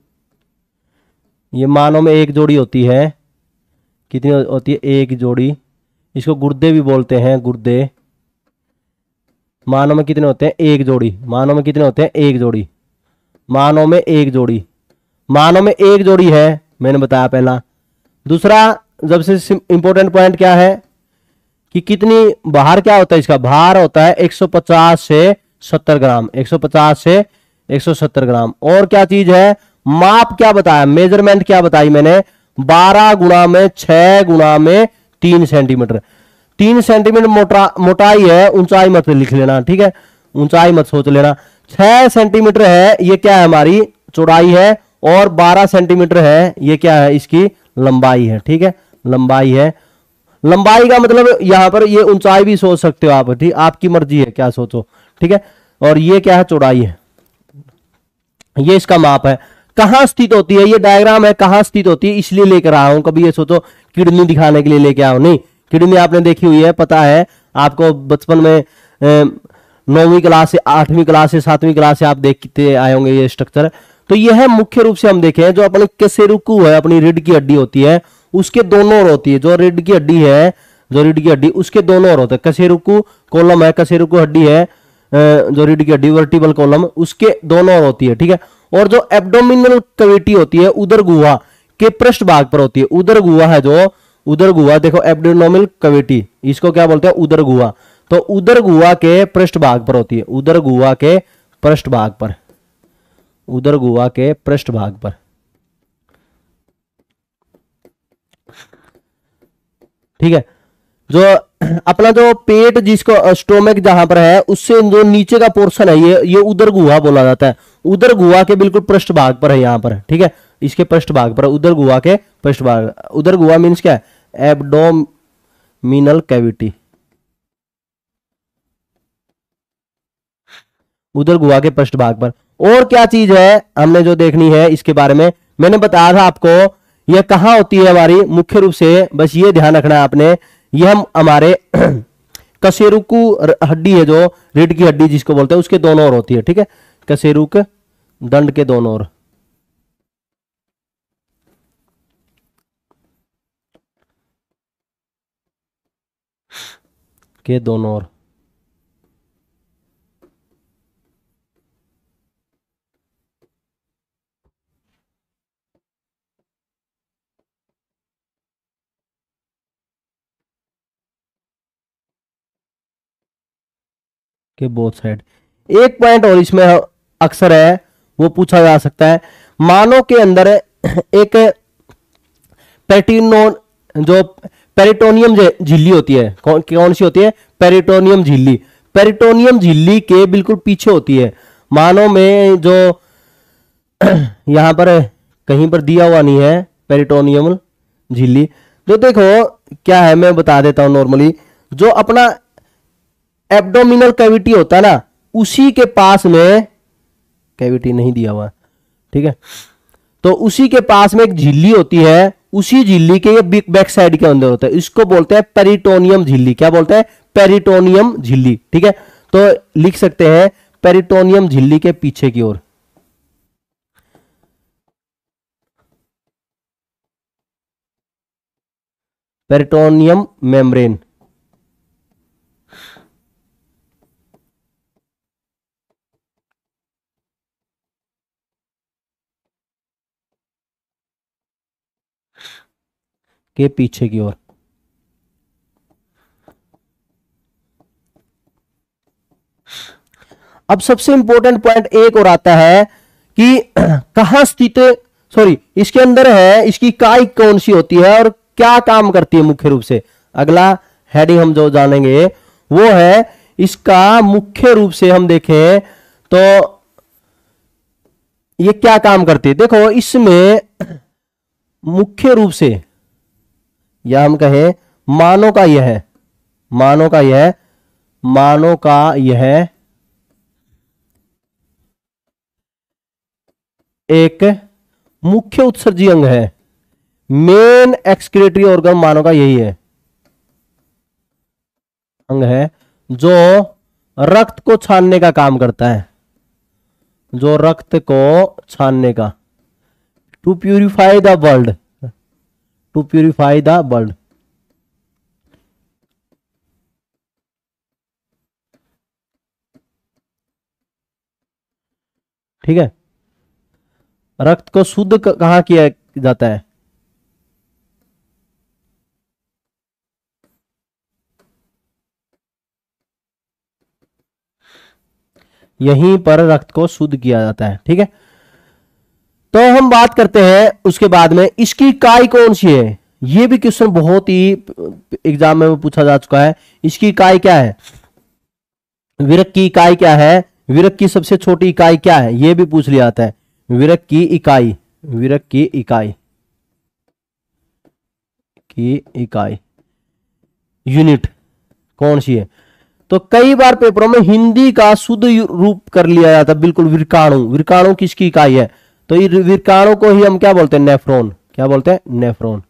ये मानव में एक जोड़ी होती है, कितनी होती है, एक जोड़ी। इसको गुर्दे भी बोलते हैं, गुर्दे। मानव में कितने होते हैं, एक जोड़ी। मानव में कितने होते हैं, एक जोड़ी। मानव में एक जोड़ी, मानव में एक जोड़ी है, मैंने बताया पहला। दूसरा सबसे इंपॉर्टेंट पॉइंट क्या है कि कितनी भार क्या होता है, इसका भार होता है 150 से 70 ग्राम, 150 से 170 ग्राम। और क्या चीज है, माप क्या बताया, मेजरमेंट क्या बताई मैंने, 12 गुणा में 6 गुणा में 3 सेंटीमीटर। 3 सेंटीमीटर मोटाई है, ऊंचाई मत लिख लेना, ठीक है, ऊंचाई मत सोच लेना। 6 सेंटीमीटर है, ये क्या है, हमारी चौड़ाई है, और 12 सेंटीमीटर है, ये क्या है, इसकी लंबाई है, ठीक है, लंबाई है। लंबाई का मतलब यहां पर ये ऊंचाई भी सोच सकते हो आप, ठीक, आपकी मर्जी है क्या सोचो, ठीक है। और ये क्या है, चौड़ाई है, ये इसका माप है। कहां स्थित होती है, ये डायग्राम है, कहां स्थित होती है इसलिए लेकर आया हूं। कभी ये सोचो किडनी दिखाने के लिए लेके आओ, नहीं। किडनी आपने देखी हुई है, पता है आपको, बचपन में 9वीं क्लास से 8वीं क्लास से 7वीं क्लास से आप देखते आए होंगे ये स्ट्रक्चर। तो यह मुख्य रूप से हम देखें जो अपनी कशेरुकु है, अपनी रीढ़ की हड्डी होती है, उसके दोनों ओर होती है। जो रीढ़ की हड्डी है, जो रीढ़ की हड्डी उसके दोनों ओर होता है। कशेरुकु कॉलम है, कशेरुकु हड्डी है, जो रीढ़ की हड्डी वर्टिबल कॉलम, उसके दोनों ओर होती है, ठीक है। और जो एब्डोमिनल कैविटी होती है, उदर गुहा के पृष्ठ भाग पर होती है। उदर गुहा है जो, उदर गुहा देखो, एब्डोमिनल कैविटी, इसको क्या बोलते हैं, उदर गुहा। तो उदर गुहा के पृष्ठ भाग पर होती है, उदर गुहा के पृष्ठ भाग पर, उदर गुहा के पृष्ठ भाग पर, ठीक है। जो अपना जो पेट जिसको स्टोमक जहां पर है, उससे जो नीचे का पोर्शन है, ये उदर गुहा बोला जाता है। उदर गुहा के बिल्कुल पृष्ठ भाग पर है, यहां पर, ठीक है, इसके पृष्ठ भाग पर, उदर गुहा के पृष्ठ भाग। उदर गुहा मीन्स क्या है, एब्डोमिनल कैविटी, उदर गुहा के पृष्ठ भाग पर। और क्या चीज है हमने जो देखनी है इसके बारे में, मैंने बताया था आपको, यह कहां होती है हमारी, मुख्य रूप से बस ये ध्यान रखना है आपने, यह हम हमारे कशेरुकु हड्डी है, जो रीढ़ की हड्डी जिसको बोलते हैं, उसके दोनों ओर होती है, ठीक है, कशेरुक दंड के दोनों ओर, के दोनों ओर। के बोथ साइड। एक पॉइंट और इसमें अक्सर है, वो पूछा जा सकता है, मानव के अंदर एक पेटिनो जो पेरिटोनियम झिल्ली होती है, कौन सी होती है, पेरिटोनियम झिल्ली। पेरिटोनियम झिल्ली के बिल्कुल पीछे होती है मानव में, जो यहां पर कहीं पर दिया हुआ नहीं है पेरिटोनियम झिल्ली। जो देखो क्या है, मैं बता देता हूं नॉर्मली, जो अपना एब्डोमिनल कैविटी होता है ना, उसी के पास में, कैविटी नहीं दिया हुआ, ठीक है, तो उसी के पास में एक झिल्ली होती है, उसी झिल्ली के ये बैक साइड के अंदर होता है, इसको बोलते हैं पेरिटोनियम झिल्ली। क्या बोलते हैं, पेरिटोनियम झिल्ली, ठीक है। तो लिख सकते हैं पेरिटोनियम झिल्ली के पीछे की ओर। Peritoneum membrane. के पीछे की ओर। अब सबसे इंपॉर्टेंट पॉइंट एक और आता है कि कहां स्थित, सॉरी इसके अंदर है, इसकी इकाई कौन सी होती है और क्या काम करती है मुख्य रूप से। अगला हेडिंग हम जो जानेंगे वो है इसका मुख्य रूप से हम देखें तो ये क्या काम करती है। देखो इसमें मुख्य रूप से, या हम कहें मानव का यह है, मानव का यह, मानव का यह एक मुख्य उत्सर्जी अंग है। मेन एक्सक्रीटरी ऑर्गन मानव का यही है, अंग है जो रक्त को छानने का काम करता है, जो रक्त को छानने का, to purify the blood, to purify the blood. ठीक है, रक्त को शुद्ध कहां किया जाता है, यहीं पर रक्त को शुद्ध किया जाता है। ठीक है, तो हम बात करते हैं उसके बाद में इसकी इकाई कौन सी है। यह भी क्वेश्चन बहुत ही एग्जाम में पूछा जा चुका है। इसकी इकाई क्या है, विरक की इकाई क्या है, विरक की सबसे छोटी इकाई क्या है, यह भी पूछ लिया जाता है। विरक की इकाई, विरक की इकाई, की इकाई, यूनिट कौन सी है। तो कई बार पेपरों में हिंदी का शुद्ध रूप कर लिया जाता है, बिल्कुल विरकाणु। विरकाणु किसकी इकाई है, तो ये विरकाणु को ही हम क्या बोलते हैं, नेफ्रॉन। क्या बोलते हैं, नेफ्रॉन।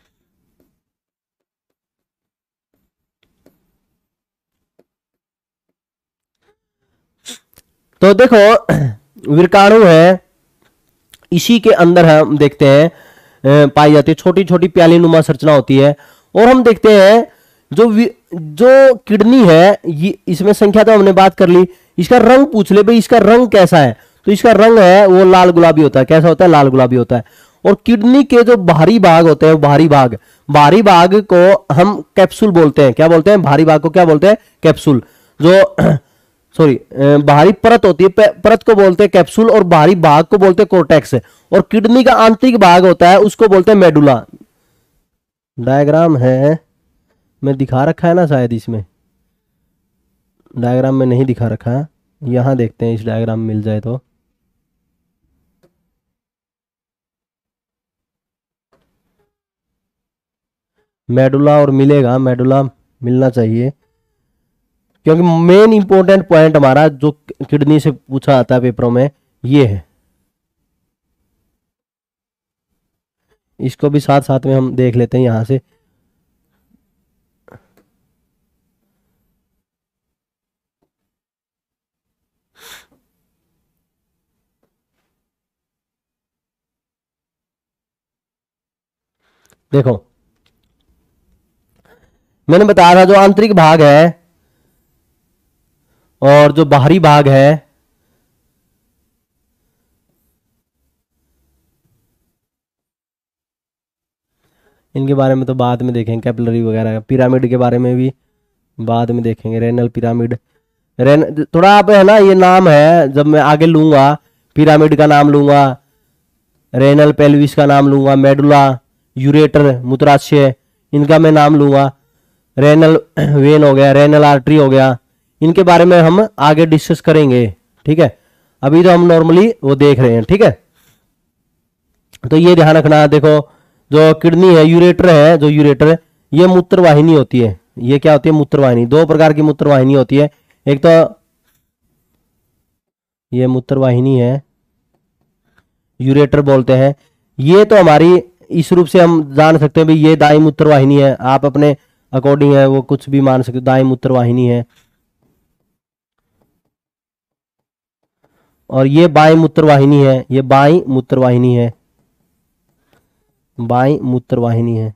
तो देखो विरकाणु है, इसी के अंदर हम देखते हैं पाई जाती है, छोटी छोटी प्याली नुमा संरचना होती है। और हम देखते हैं जो किडनी है, ये इसमें संख्या तो हमने बात कर ली। इसका रंग पूछ ले भाई, इसका रंग कैसा है, तो इसका रंग है वो लाल गुलाबी होता है। कैसा होता है, लाल गुलाबी होता है। और किडनी के जो बाहरी भाग होते हैं, बाहरी भाग, बाहरी भाग को हम कैप्सूल बोलते हैं। क्या बोलते हैं, बाहरी भाग को क्या बोलते हैं, कैप्सूल। जो सॉरी बाहरी परत होती है, परत को बोलते हैं कैप्सूल, और बाहरी भाग को बोलते हैं कोर्टेक्स। और किडनी का आंतरिक भाग होता है, उसको बोलते हैं मेडुला। डायग्राम है, मैं दिखा रखा है ना शायद, इसमें डायग्राम में नहीं दिखा रखा है, यहां देखते हैं इस डायग्राम में मिल जाए तो। मेडुला और मिलेगा, मेडुला मिलना चाहिए, क्योंकि मेन इंपॉर्टेंट पॉइंट हमारा जो किडनी से पूछा आता है पेपरों में ये है। इसको भी साथ साथ में हम देख लेते हैं यहां से। देखो मैंने बताया था, जो आंतरिक भाग है और जो बाहरी भाग है, इनके बारे में तो बाद में देखेंगे, कैपिलरी वगैरह। पिरामिड के बारे में भी बाद में देखेंगे, रेनल पिरामिड। थोड़ा आप है ना, ये नाम है, जब मैं आगे लूंगा पिरामिड का नाम लूंगा, रेनल पेल्विस का नाम लूंगा, मेडुला, यूरेटर, मूत्राशय, इनका मैं नाम लूंगा। रेनल वेन हो गया, रेनल आर्टरी हो गया, इनके बारे में हम आगे डिस्कस करेंगे। ठीक है, अभी तो हम नॉर्मली वो देख रहे हैं। ठीक है, तो ये ध्यान रखना। देखो जो किडनी है, यूरेटर है, जो यूरेटर, ये मूत्रवाहिनी होती है। ये क्या होती है, मूत्रवाहिनी। दो प्रकार की मूत्रवाहिनी होती है, एक तो ये मूत्रवाहिनी है, यूरेटर बोलते हैं। ये तो हमारी इस रूप से हम जान सकते हैं भाई ये दाई मूत्रवाहिनी है। आप अपने अकॉर्डिंग है वो कुछ भी मान सकते हो, दाई मूत्रवाहिनी है। और ये बाई मूत्रवाहिनी है, ये बाई मूत्रवाहिनी है, बाई मूत्रवाहिनी है।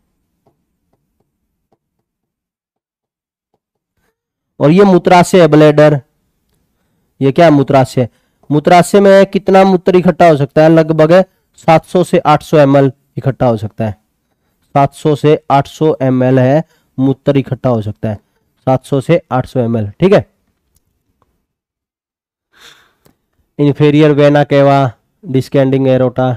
और ये मूत्राशय है, ब्लैडर। ये क्या है? मूत्राशय। मूत्राशय में कितना मूत्र इकट्ठा हो सकता है? लगभग 700 से 800 ml इकट्ठा हो सकता है। 700 से 800 ml है मूत्र इकट्ठा हो सकता है, 700 से 800 ml। ठीक है। Inferior vena cava, descending aorta.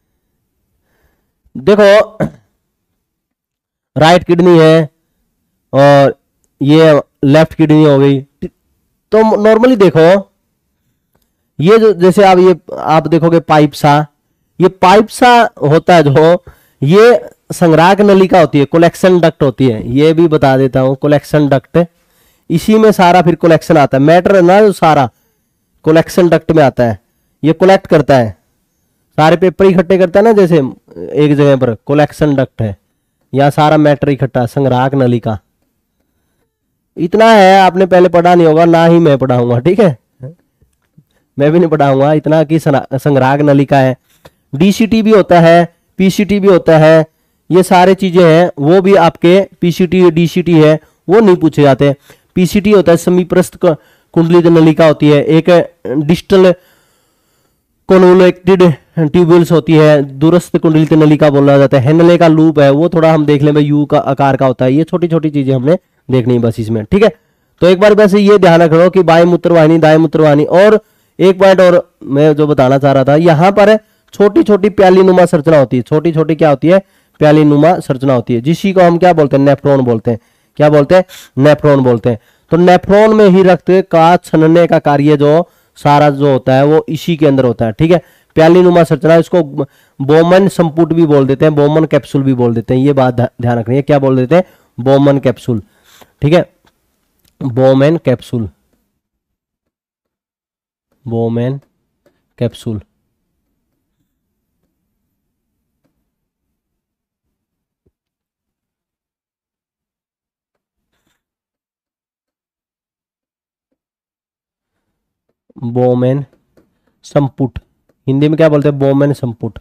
देखो राइट किडनी है और ये लेफ्ट किडनी हो गई। तो नॉर्मली देखो ये जो जैसे आप देखोगे पाइप सा, ये पाइप सा होता है जो, ये संग्राहक नलिका होती है, कलेक्शन डक्ट होती है। ये भी बता देता हूं, कलेक्शन डक्ट, इसी में सारा फिर कलेक्शन आता है। मैटर है ना जो सारा कलेक्शन डक्ट में आता है, ये कलेक्ट करता है, सारे पेपर इकट्ठे करता है ना, जैसे एक जगह पर कलेक्शन डक्ट है, यहाँ सारा मैटर इकट्ठा, संग्राहक नलिका। इतना है, आपने पहले पढ़ा नहीं होगा, ना ही मैं पढ़ाऊंगा। ठीक है, मैं भी नहीं पढ़ाऊंगा इतना कि संग्राहक नलिका है। डीसीटी भी होता है, पीसीटी भी होता है, ये सारे चीजें हैं, वो भी आपके पीसीटी डीसीटी है वो नहीं पूछे जाते। पीसीटी होता है समीपस्थ कुंडलित नलिका होती है, एक डिस्टल कॉन्वोल्यूटेड ट्यूब्यूल्स होती है, दूरस्थ कुंडलित नलिका बोला जाता है। हेनले का लूप है, वो थोड़ा हम देख लें भाई, यू का आकार का होता है। ये छोटी छोटी चीजें हमने देखनी है बस इसमें। ठीक है, तो एक बार वैसे ये ध्यान रख लो कि बाएं मूत्रवाहिनी, दाएं मूत्रवाहिनी। और एक पॉइंट और मैं जो बताना चाह रहा था, यहां पर छोटी छोटी प्यालीनुमा संरचना होती है। छोटी छोटी क्या होती है? प्यालीनुमा संरचना होती है, जिसी को हम क्या बोलते हैं? नेफ्रॉन बोलते हैं। क्या बोलते हैं? नेफ्रॉन बोलते हैं। तो नेफ्रॉन में ही रक्त का छनने का कार्य जो सारा जो होता है वो इसी के अंदर होता है। ठीक है, प्यालीनुमा संरचना, इसको बोमन संपुट भी बोल देते हैं, बोमन कैप्सूल भी बोल देते हैं। ये बात ध्यान रखनी है, क्या बोल देते हैं? Bowman capsule. ठीक है, Bowman capsule, Bowman capsule. Bowman संपुट, हिंदी में क्या बोलते हैं? बोमेन संपुट।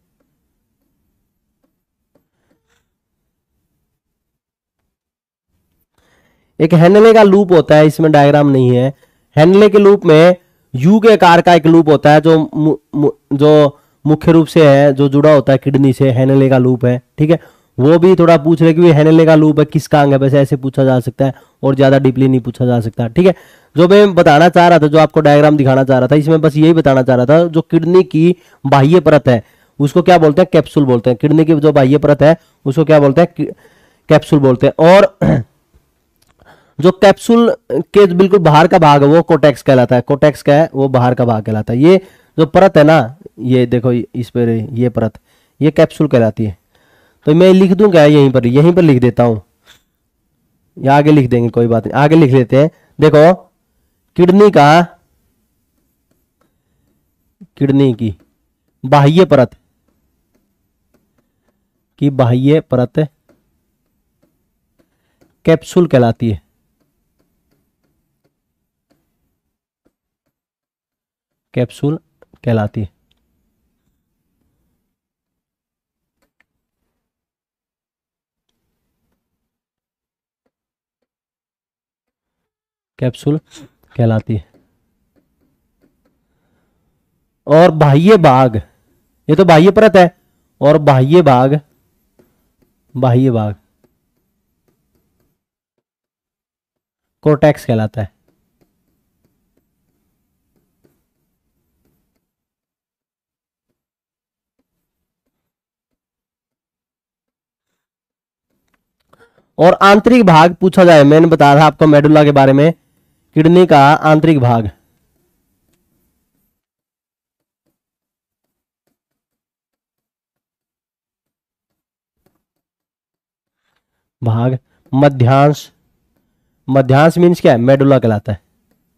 एक हेनले का लूप होता है, इसमें डायग्राम नहीं है। हेनले के लूप में यू के आकार का एक लूप होता है जो मुख्य रूप से है, जो जुड़ा होता है किडनी से, हेनले का लूप है। ठीक है, वो भी थोड़ा पूछ रहे कि हेनले का लूप है किसका अंग है, वैसे ऐसे पूछा जा सकता है और ज्यादा डीपली नहीं पूछा जा सकता। ठीक है, जो मैं बताना चाह रहा था, जो आपको डायग्राम दिखाना चाह रहा था, इसमें बस यही बताना चाह रहा था, जो किडनी की बाह्य परत है उसको क्या बोलते हैं? कैप्सूल बोलते हैं। किडनी की जो बाह्य परत है उसको क्या बोलते हैं? कैप्सूल बोलते हैं। और जो कैप्सूल के बिल्कुल बाहर का भाग है वो कोटेक्स कहलाता है। कोटेक्स क्या है? वो बाहर का भाग कहलाता है। ये जो परत है ना, ये देखो इस पर ये परत, ये कैप्सूल कहलाती है। तो मैं लिख दूं क्या? यहीं पर लिख देता हूं, या आगे लिख देंगे, कोई बात नहीं, आगे लिख लेते हैं। देखो किडनी की बाह्य परत कैप्सूल कहलाती है। कैप्सूल कहलाती है। कैप्सूल कहलाती है। और बाह्य भाग, ये तो बाह्य परत है, और बाह्य भाग कोर्टेक्स कहलाता है। और आंतरिक भाग पूछा जाए, मैंने बताया था आपको मेडुला के बारे में, किडनी का आंतरिक भाग मध्यांश मीन्स क्या है? मेडुला कहलाता है।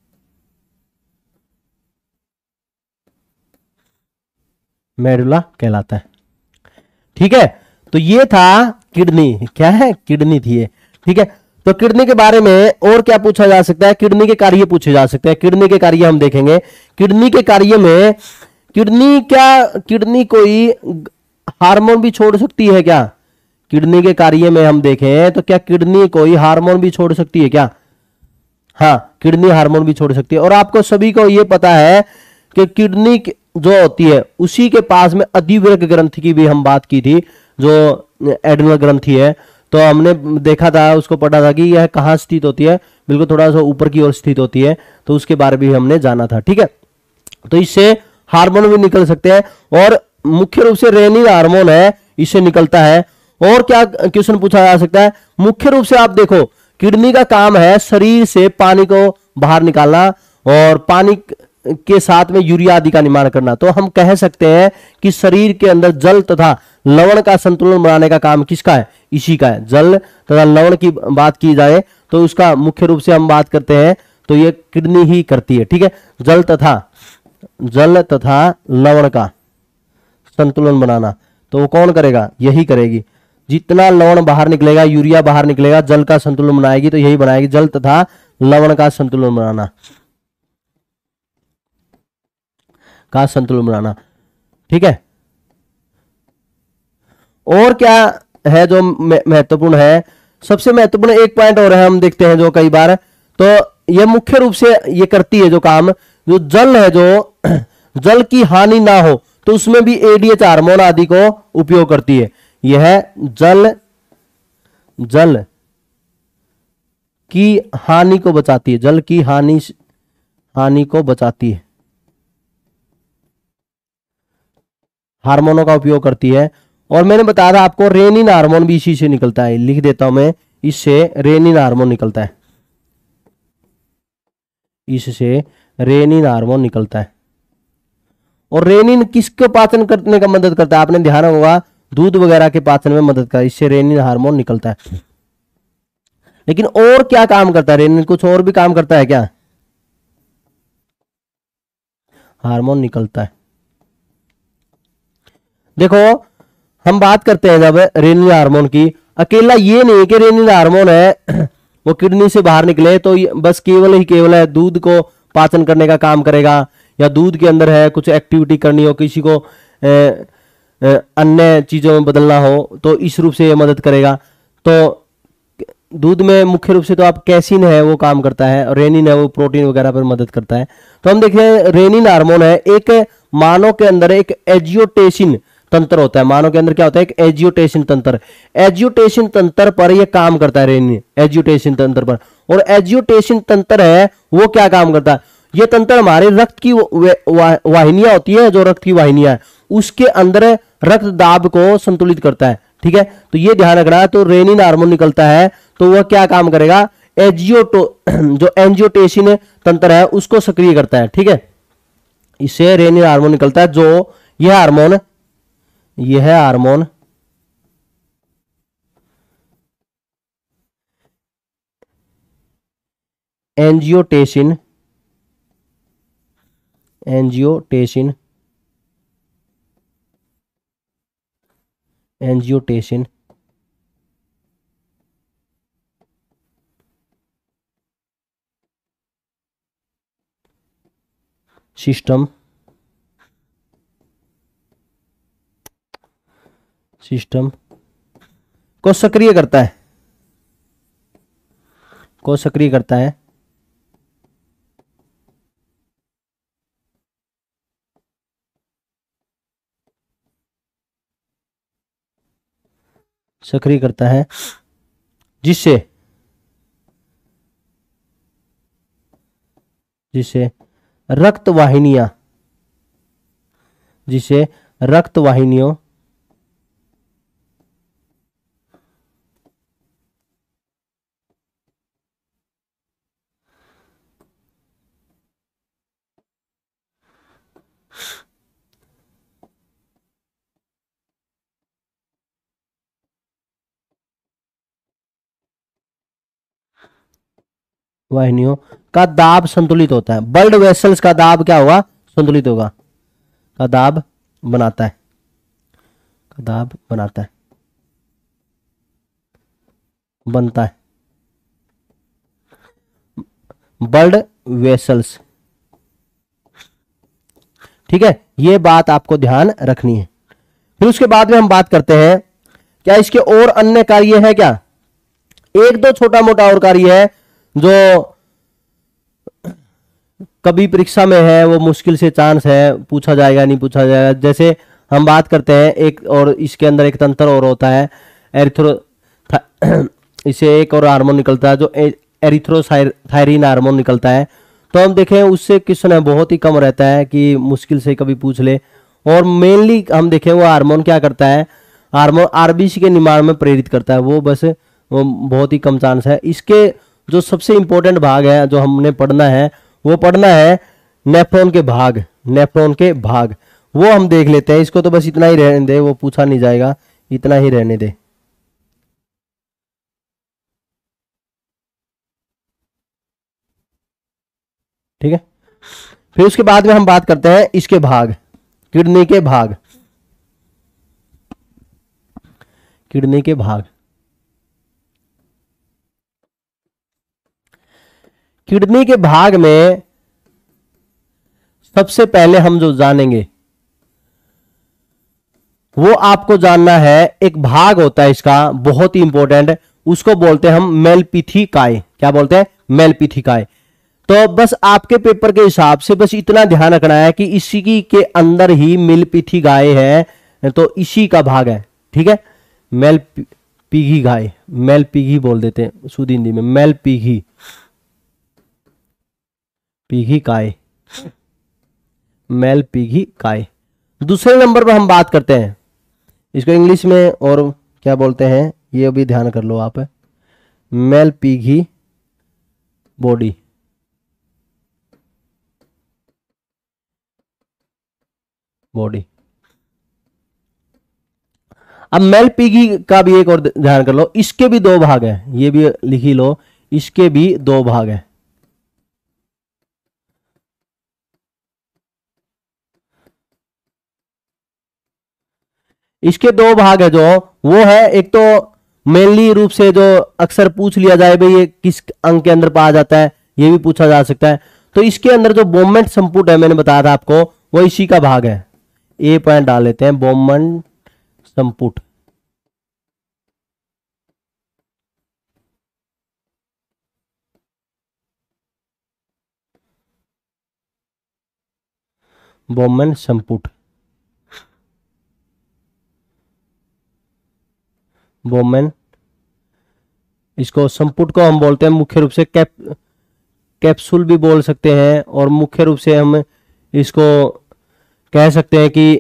मेडुला कहलाता है। ठीक है, तो ये था किडनी, क्या है? किडनी थी ये। ठीक है, तो किडनी के बारे में और क्या पूछा जा सकता है, किडनी के कार्य पूछे जा सकते हैं। किडनी के कार्य हम देखेंगे। किडनी के कार्य में किडनी कोई हार्मोन भी छोड़ सकती है क्या? किडनी के कार्य में हम देखें तो क्या किडनी कोई हार्मोन भी छोड़ सकती है क्या? हाँ, किडनी हार्मोन भी छोड़ सकती है। और आपको सभी को यह पता है कि किडनी जो होती है उसी के पास में अधिवृक्क ग्रंथि की भी हम बात की थी, जो एड्रिनल ग्रंथि है। तो हमने देखा था, उसको पढ़ा था कि यह कहाँ स्थित होती है, बिल्कुल थोड़ा सा ऊपर की ओर स्थित होती है। तो उसके बारे में भी हमने जाना था। ठीक है, तो इससे हार्मोन भी निकल सकते हैं और मुख्य रूप से रेनिन हार्मोन है, इससे निकलता है। और क्या क्वेश्चन पूछा जा सकता है? मुख्य रूप से आप देखो, किडनी का काम है शरीर से पानी को बाहर निकालना और पानी के साथ में यूरिया आदि का निर्माण करना। तो हम कह सकते हैं कि शरीर के अंदर जल तथा लवण का संतुलन बनाने का काम किसका है? इसी का है। जल तथा लवण की बात की जाए तो उसका मुख्य रूप से हम बात करते हैं तो ये किडनी ही करती है। ठीक है, जल तथा लवण का संतुलन बनाना तो वो कौन करेगा? यही करेगी। जितना लवण बाहर निकलेगा, यूरिया बाहर निकलेगा, जल का संतुलन बनाएगी तो यही बनाएगी, जल तथा लवण का संतुलन बनाना, ठीक है। और क्या है जो महत्वपूर्ण है? सबसे महत्वपूर्ण एक पॉइंट और है, हम देखते हैं जो कई बार, तो ये मुख्य रूप से ये करती है जो काम, जो जल है, जो जल की हानि ना हो तो उसमें भी एडीएच हार्मोन आदि को उपयोग करती है। यह जल की हानि को बचाती है, जल की हानि को बचाती है, हार्मोनों का उपयोग करती है। और मैंने बताया था आपको रेनिन हार्मोन भी इसी से निकलता है, लिख देता हूं मैं, इससे रेनिन हार्मोन निकलता है, इससे रेनिन हार्मोन निकलता है। और रेनिन किसको पाचन करने का मदद करता है? आपने ध्यान होगा दूध वगैरह के पाचन में मदद करता है, इससे रेनिन हार्मोन निकलता है। लेकिन और क्या काम करता है रेनिन? कुछ और भी काम करता है क्या? हार्मोन निकलता है। देखो, हम बात करते हैं जब रेनिन हार्मोन की, अकेला ये नहीं कि रेनिन हार्मोन है वो किडनी से बाहर निकले तो बस केवल ही केवल है दूध को पाचन करने का काम करेगा, या दूध के अंदर है कुछ एक्टिविटी करनी हो, किसी को अन्य चीजों में बदलना हो तो इस रूप से ये मदद करेगा। तो दूध में मुख्य रूप से तो आप कैसिन है वो काम करता है, और रेनिन है वो प्रोटीन वगैरह पर मदद करता है। तो हम देखें रेनिन हार्मोन है, एक मानव के अंदर एक एजियोटेसिन तंत्र होता है। मानव के अंदर क्या होता है? एक एजियोटेसिन तंत्र। एजियोटेसिन तंत्र पर यह काम करता है रेनिन, एजियोटेसिन तंत्र पर। और एजियोटेसिन तंत्र है वो क्या काम करता है? यह तंत्र हमारे रक्त की वाहिनियां होती है, जो रक्त की वाहिनियां है उसके अंदर रक्त दाब को संतुलित करता है। ठीक है, तो ये ध्यान रखना। तो रेनिन हार्मोन निकलता है तो वह क्या काम करेगा? जो एंजियोटेसिन तंत्र है उसको सक्रिय करता है। ठीक है, इससे रेनिन हार्मोन निकलता है, जो यह हार्मोन एंजियोटेसिन सिस्टम को सक्रिय करता है, जिससे रक्त वाहिनियों का दाब संतुलित होता है। ब्लड वेसल्स का दाब क्या होगा? संतुलित होगा, का दाब बनाता है, बनता है। Blood vessels. ठीक है, ये बात आपको ध्यान रखनी है। फिर उसके बाद में हम बात करते हैं क्या इसके और अन्य कार्य है क्या। एक दो छोटा मोटा और कार्य है जो कभी परीक्षा में है, वो मुश्किल से चांस है पूछा जाएगा नहीं पूछा जाएगा। जैसे हम बात करते हैं एक और इसके अंदर एक तंत्र और होता है एरिथ्रो इसे एक और हार्मोन निकलता है जो एरिथ्रोथायरिन हार्मोन निकलता है। तो हम देखें उससे क्वेश्चन है बहुत ही कम रहता है कि मुश्किल से कभी पूछ ले। और मेनली हम देखें वो हार्मोन क्या करता है, हार्मोन आरबीसी के निर्माण में प्रेरित करता है। वो बस वो बहुत ही कम चांस है। इसके जो सबसे इंपॉर्टेंट भाग है जो हमने पढ़ना है वो पढ़ना है नेफ्रॉन के भाग। नेफ्रॉन के भाग वो हम देख लेते हैं। इसको तो बस इतना ही रहने दे, वो पूछा नहीं जाएगा, इतना ही रहने दे। ठीक है, फिर उसके बाद में हम बात करते हैं इसके भाग, किडनी के भाग। किडनी के भाग, किडनी के भाग में सबसे पहले हम जो जानेंगे वो आपको जानना है एक भाग होता है इसका बहुत ही इंपॉर्टेंट, उसको बोलते हैं हम मेलपिथिकाय। क्या बोलते हैं? मेलपिथिकाय। तो बस आपके पेपर के हिसाब से बस इतना ध्यान रखना है कि इसी की के अंदर ही मेलपिथिकाय है, तो इसी का भाग है। ठीक है, मेलपीघी गाय, मेलपीघी बोल देते हैं शुद्ध हिंदी में, मेलपीघी, पीघी काय, मेलपीघी काय। दूसरे नंबर पर हम बात करते हैं इसको इंग्लिश में और क्या बोलते हैं ये भी ध्यान कर लो आप, मेलपीघी बॉडी। बॉडी। अब मेलपीघी का भी एक और ध्यान कर लो, इसके भी दो भाग हैं, ये भी लिख ही लो, इसके भी दो भाग हैं। इसके दो भाग है जो वो है, एक तो मेनली रूप से जो अक्सर पूछ लिया जाए भाई ये किस अंग के अंदर पाया जाता है, ये भी पूछा जा सकता है। तो इसके अंदर जो बोमेंट संपुट है मैंने बताया था आपको, वो इसी का भाग है। ए पॉइंट डाल लेते हैं, बोमेंट संपुट। बोमेंट संपुट, बोमेन, इसको संपुट को हम बोलते हैं मुख्य रूप से कैप्सूल भी बोल सकते हैं, और मुख्य रूप से हम इसको कह सकते हैं कि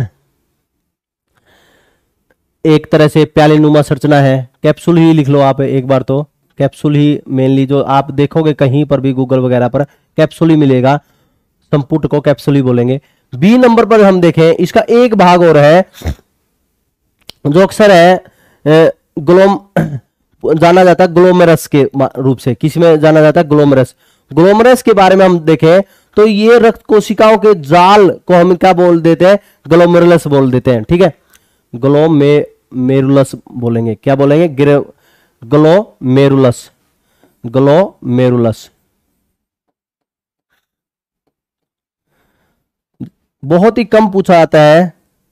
एक तरह से प्यालेनुमा संरचना है। कैप्सूल ही लिख लो आप एक बार, तो कैप्सूल ही मेनली जो आप देखोगे कहीं पर भी गूगल वगैरह पर कैप्सूल ही मिलेगा, संपुट को कैप्सूल ही बोलेंगे। बी नंबर पर हम देखें इसका एक भाग और है जो अक्सर है ग्लोम जाना जाता है ग्लोमेरस के रूप से। किस में जाना जाता है? ग्लोमेरस। ग्लोमेरस के बारे में हम देखें तो ये रक्त कोशिकाओं के जाल को हम क्या बोल देते हैं? ग्लोमेरुलस बोल देते हैं। ठीक है, ग्लोमेरुलस बोलेंगे, क्या बोलेंगे? Glomerulus, glomerulus. बहुत ही कम पूछा जाता है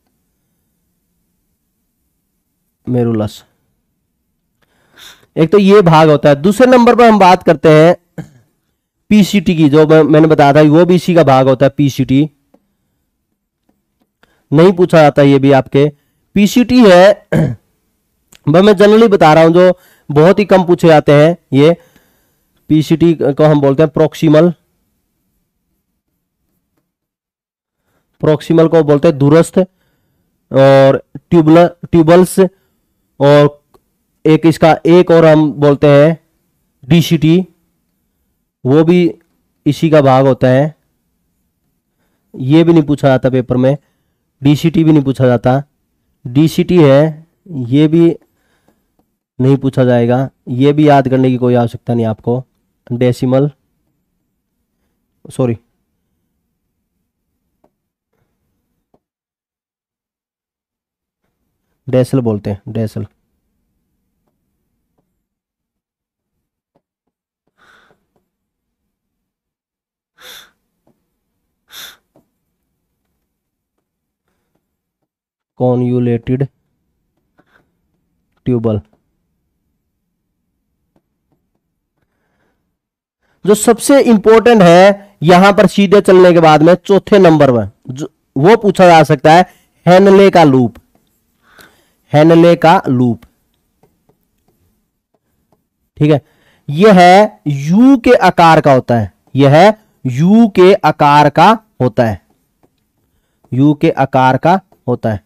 मेरुलस। एक तो ये भाग होता है। दूसरे नंबर पर हम बात करते हैं पीसीटी की, जो मैंने बताया था वो भी इसी का भाग होता है। पीसीटी नहीं पूछा जाता, ये भी आपके पीसीटी है मैं जनरली बता रहा हूं, जो बहुत ही कम पूछे जाते हैं। ये पीसीटी को हम बोलते हैं प्रोक्सिमल, प्रोक्सिमल को बोलते हैं दूरस्थ, और ट्यूबल्स, और एक इसका एक और हम बोलते हैं डीसीटी, वो भी इसी का भाग होता है। ये भी नहीं पूछा जाता पेपर में, डीसीटी भी नहीं पूछा जाता। डीसीटी है, ये भी नहीं पूछा जाएगा, ये भी याद करने की कोई आवश्यकता नहीं आपको। डेसिमल, सॉरी डेसल बोलते हैं, डेसल। कॉन्युलेटेड ट्यूबल। जो सबसे इंपॉर्टेंट है यहां पर सीधे चलने के बाद में चौथे नंबर में वो पूछा जा सकता है हेनले का लूप। हेनले का लूप, ठीक है, यह है यू के आकार का होता है। यह है यू के आकार का होता है। यू के आकार का होता है।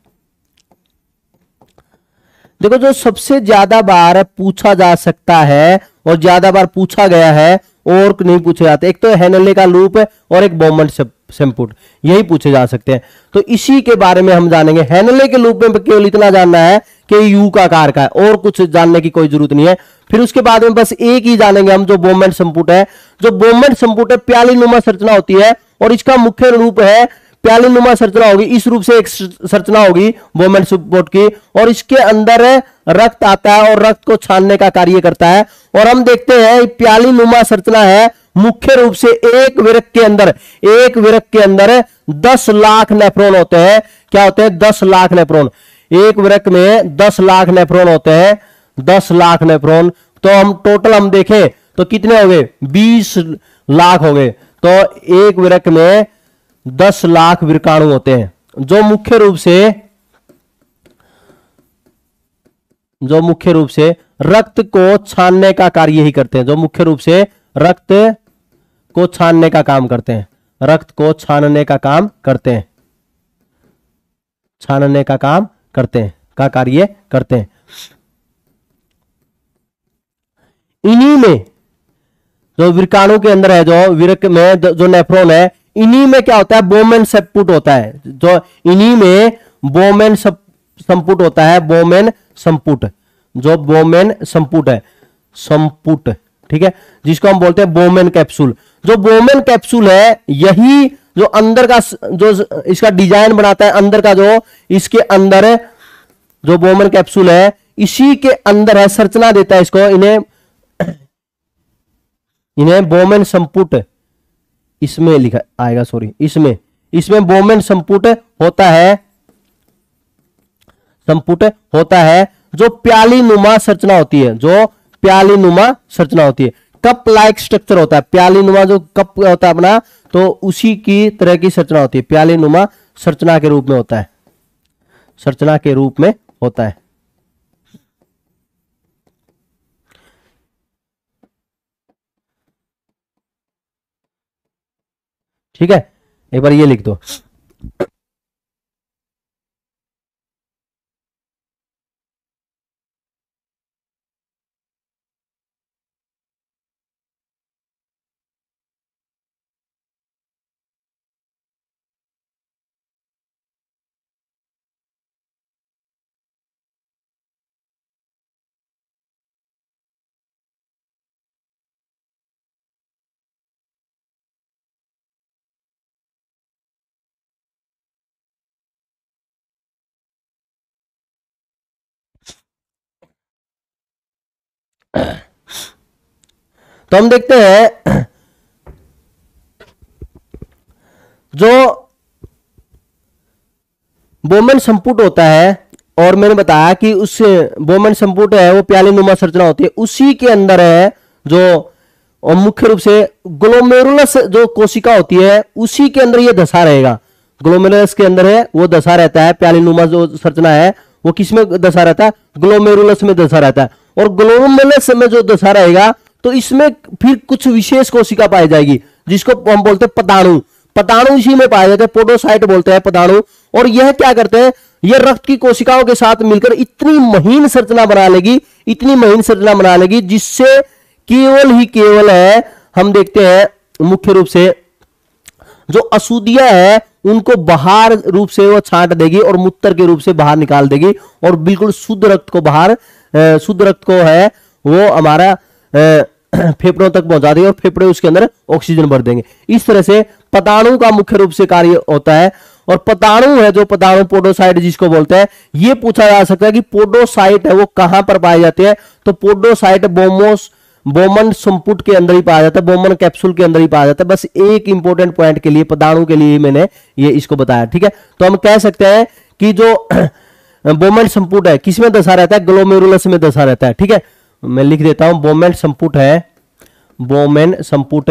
देखो, जो सबसे ज्यादा बार पूछा जा सकता है और ज्यादा बार पूछा गया है और नहीं पूछे जाते, एक तो हेनले का लूप है और एक बोमन संपुट, यही पूछे जा सकते हैं। तो इसी के बारे में हम जानेंगे। हेनले के लूप में केवल इतना जानना है कि यू का आकार का है, और कुछ जानने की कोई जरूरत नहीं है। फिर उसके बाद में बस एक ही जानेंगे हम, जो बोमन संपुट है। जो बोमन संपुट है, प्याली नुमा संरचना होती है और इसका मुख्य रूप है प्याली नुमा संरचना होगी। इस रूप से एक संरचना होगी बोमन संपुट की, और इसके अंदर रक्त आता है और रक्त को छानने का कार्य करता है। और हम देखते हैं प्याली नुमा संरचना है, मुख्य रूप से एक विरक के अंदर 10 लाख नेफ्रॉन होते हैं। क्या होते हैं? 10 लाख नेफ्रॉन। एक विरक में 10 लाख नेफ्रॉन होते हैं। 10 लाख नेफ्रॉन। तो हम टोटल हम देखें तो कितने हो गए? 20 लाख हो गए। तो एक विरक में 10 लाख विरकाणु होते हैं, जो मुख्य रूप से रक्त को छानने का कार्य ही करते हैं। जो मुख्य रूप से रक्त को छानने का काम करते हैं। रक्त को छानने का काम करते हैं। छानने का काम करते हैं, का कार्य करते हैं। इन्हीं में जो विरकाणु के अंदर है, जो विरक में जो नेफ्रॉन है, इन्हीं में क्या होता है? बोमेन संपुट होता है। जो इन्हीं में बोमेन संपुट होता है। बोमेन संपुट, जो बोमेन संपुट है, संपुट, ठीक है, जिसको हम बोलते हैं बोमेन कैप्सूल। जो बोमेन कैप्सूल है, यही जो अंदर का जो इसका डिजाइन बनाता है, अंदर का जो इसके अंदर जो बोमेन कैप्सूल है, इसी के अंदर है, संरचना देता है इसको। इन्हें बोमेन संपुट इसमें लिखा आएगा, सॉरी, इसमें बोमेन संपुट होता है, जो प्याली नुमा संरचना होती है। जो प्याली नुमा संरचना होती है, कप लाइक स्ट्रक्चर होता है। प्याली नुमा जो कप होता है अपना, तो उसी की तरह की संरचना होती है। प्याली नुमा संरचना के रूप में होता है। संरचना के रूप में होता है। ठीक है, एक बार ये लिख दो। तो हम देखते हैं जो बोमेन संपुट होता है, और मैंने बताया कि उस बोमेन संपुट है वो प्याली नुमा संरचना होती है। उसी के अंदर है जो, और मुख्य रूप से ग्लोमेरुलस जो कोशिका होती है, उसी के अंदर ये धसा रहेगा। ग्लोमेरुलस के अंदर है वो धसा रहता है। प्याली नुमा जो संरचना है वो किसमें धसा रहता है? ग्लोमेरुलस में धसा रहता है। और ग्लोमेरुलस में जो धसा रहेगा, तो इसमें फिर कुछ विशेष कोशिका पाई जाएगी, जिसको हम बोलते हैं पदाणु। पदाणु इसी में पाए जाते हैं, पोडोसाइट बोलते हैं पदाणु। और यह क्या करते हैं? यह रक्त की कोशिकाओं के साथ मिलकर इतनी महीन संरचना बना लेगी, जिससे केवल है, हम देखते हैं मुख्य रूप से जो अशुद्धियां है उनको बाहर रूप से वो छांट देगी और मूत्र के रूप से बाहर निकाल देगी, और बिल्कुल शुद्ध रक्त को है वो हमारा फेफड़ों तक पहुंचा देंगे, और फेफड़े उसके अंदर ऑक्सीजन भर देंगे। इस तरह से पदाणु का मुख्य रूप से कार्य होता है। और पदाणु है, जो पदाणु पोडोसाइट जिसको बोलते हैं, ये पूछा जा सकता है कि पोडोसाइट है वो कहां पर पाए जाते हैं? तो पोडोसाइट बोमन संपुट के अंदर ही पाया जाता है, बोमन कैप्सूल के अंदर ही पाया जाता है। बस एक इंपॉर्टेंट पॉइंट के लिए, पदाणु के लिए मैंने ये इसको बताया। ठीक है, तो हम कह सकते हैं कि जो बोमेंट संपुट है, किसमें दशा रहता है? ग्लोमेरुलस में दशा रहता है। ठीक है, मैं लिख देता हूं, बोमेंट संपुट है, बोमेन संपुट,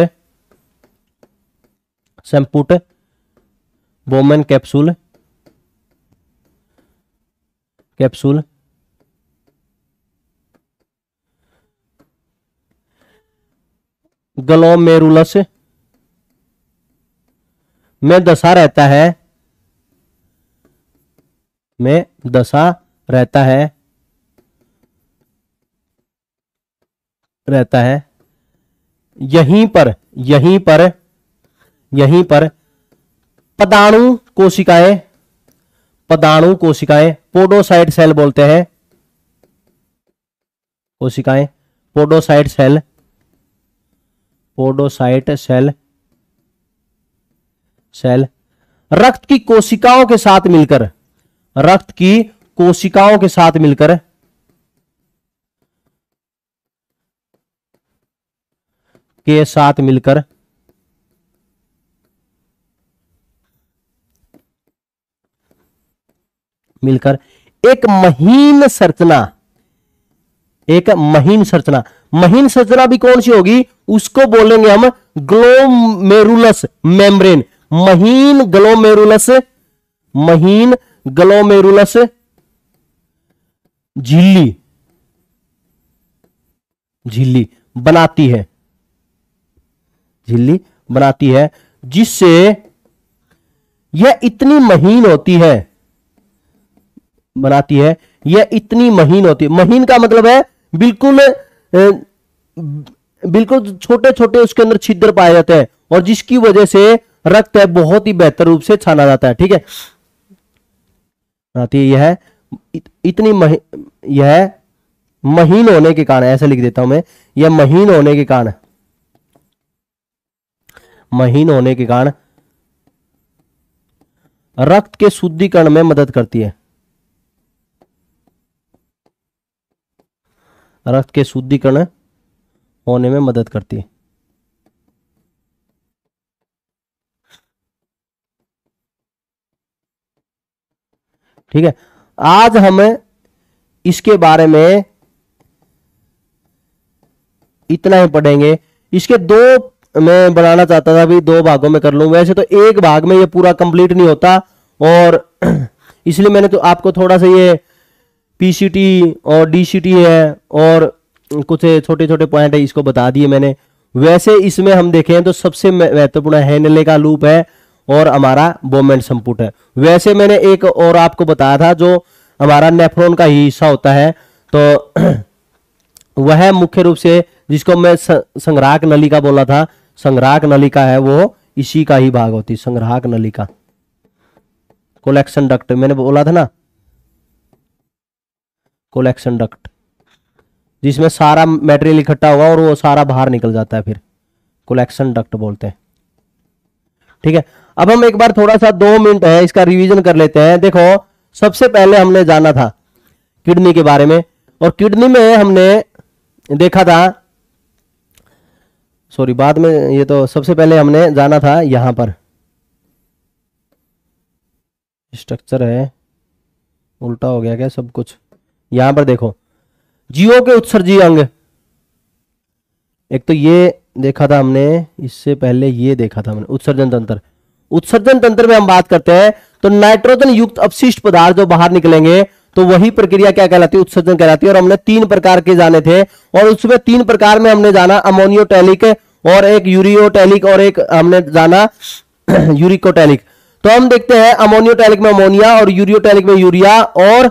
संपुट, बोमेन कैप्सूल, कैप्सूल, ग्लोमेरुलस में दशा रहता है, में दशा रहता है, रहता है। यहीं पर, यहीं पर, यहीं पर पदाणु कोशिकाएं, पदाणु कोशिकाएं, पोडोसाइट सेल बोलते हैं, कोशिकाएं, podocyte cell, podocyte cell, cell रक्त की कोशिकाओं के साथ मिलकर, रक्त की कोशिकाओं के साथ मिलकर मिलकर एक महीन संरचना, एक महीन संरचना, महीन संरचना भी कौन सी होगी? उसको बोलेंगे हम ग्लोमेरुलस मेम्ब्रेन, महीन ग्लोमेरुलस, महीन ग्लोमेरुलस झिल्ली, झिल्ली बनाती है, झिल्ली बनाती है, जिससे यह इतनी महीन होती है, बनाती है, यह इतनी महीन होती है। महीन का मतलब है बिल्कुल बिल्कुल छोटे छोटे उसके अंदर छिद्र पाए जाते हैं, और जिसकी वजह से रक्त है बहुत ही बेहतर रूप से छाना जाता है। ठीक है, यह इतनी यह महीन होने के कारण, ऐसा लिख देता हूं मैं, यह महीन होने के कारण, महीन होने के कारण रक्त के शुद्धिकरण में मदद करती है, रक्त के शुद्धिकरण होने में मदद करती है। ठीक है, आज हम इसके बारे में इतना ही पढ़ेंगे। इसके दो मैं बनाना चाहता था, अभी दो भागों में कर लूं, वैसे तो एक भाग में ये पूरा कंप्लीट नहीं होता, और इसलिए मैंने तो आपको थोड़ा सा ये पीसीटी और डीसीटी है और कुछ छोटे छोटे पॉइंट है इसको बता दिए मैंने। वैसे इसमें हम देखें तो सबसे महत्वपूर्ण हेनले का लूप है और हमारा बोमेंट संपुट है। वैसे मैंने एक और आपको बताया था जो हमारा नेफ्रॉन का ही हिस्सा होता है, तो वह मुख्य रूप से जिसको मैं संग्राहक नलिका बोला था, संग्राहक नलिका है वो इसी का ही भाग होती है, संग्राहक नलिका, कोलेक्शन डक्ट मैंने बोला था ना, कोलेक्शन डक्ट, जिसमें सारा मटेरियल इकट्ठा होगा और वो सारा बाहर निकल जाता है, फिर कोलेक्शन डक्ट बोलते हैं। ठीक है, अब हम एक बार थोड़ा सा 2 मिनट है इसका रिवीजन कर लेते हैं। देखो, सबसे पहले हमने जाना था किडनी के बारे में, और किडनी में हमने देखा था, सॉरी बाद में, ये तो सबसे पहले हमने जाना था यहां पर, स्ट्रक्चर है, उल्टा हो गया क्या सब कुछ। यहां पर देखो, जीवों के उत्सर्जी अंग, एक तो ये देखा था हमने, इससे पहले ये देखा था हमने उत्सर्जन तंत्र। उत्सर्जन तंत्र में हम बात करते हैं तो नाइट्रोजन युक्त अपशिष्ट पदार्थ जो बाहर निकलेंगे तो वही प्रक्रिया क्या कहलाती है? उत्सर्जन कहलाती है। और हमने 3 प्रकार के जाने थे, और उसमें 3 प्रकार में हमने जाना अमोनियोटैलिक, और एक यूरियोटैलिक, और एक हमने जाना यूरिकोटैलिक। तो हम देखते हैं अमोनियोटैलिक में अमोनिया, और यूरियोटैलिक में यूरिया, और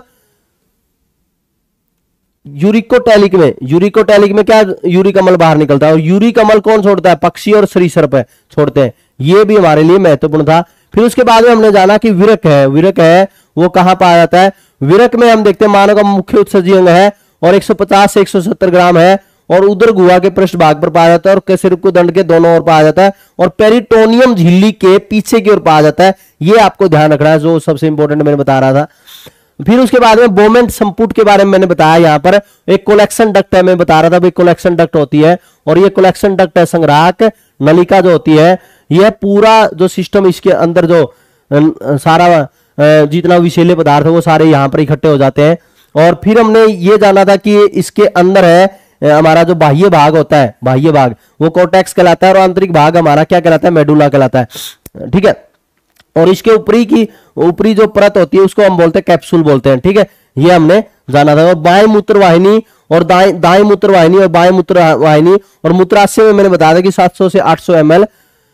यूरिकोटैलिक में क्या यूरिक अम्ल बाहर निकलता है, और यूरिक अम्ल कौन छोड़ता है? पक्षी और सरीसृप छोड़ते हैं। ये भी हमारे लिए महत्वपूर्ण था। फिर उसके बाद में हमने जाना कि विरक है, विरक है वो कहां पाया जाता है? विरक में हम देखते हैं मानव का मुख्य उत्सर्जी अंग है, और 150 से 170 ग्राम है, और उदर गुहा के पृष्ठ भाग पर पाया जाता है, और कैसेरुप दंड के दोनों ओर पाया जाता है, और पेरिटोनियम झिल्ली के पीछे की ओर पाया जाता है। ये आपको ध्यान रखना है, जो सबसे इंपॉर्टेंट मैंने बता रहा था। फिर उसके बाद में बोमेंट संपुट के बारे में मैंने बताया, यहां पर एक कोलेक्शन डक्ट है, मैं बता रहा था भाई कोलेक्शन डक्ट होती है, और ये कोलेक्शन डक्ट है, संग्राहक नलिका जो होती है, यह पूरा जो सिस्टम इसके अंदर जो सारा जितना विषैले पदार्थ है वो सारे यहाँ पर इकट्ठे हो जाते हैं। और फिर हमने ये जाना था कि इसके अंदर है हमारा जो बाह्य भाग होता है, बाह्य भाग वो कोर्टेक्स कहलाता है और आंतरिक भाग हमारा क्या कहलाता है, मेडुला कहलाता है। ठीक है, और इसके ऊपरी जो परत होती है उसको हम बोलते हैं कैप्सूल बोलते हैं। ठीक है, ये हमने जाना था। और बाएं मूत्र वाहिनी और दाएं मूत्र वाहिनी और बाएं मूत्र वाहिनी और मूत्राशय में मैंने बताया था कि 700 से 800 ml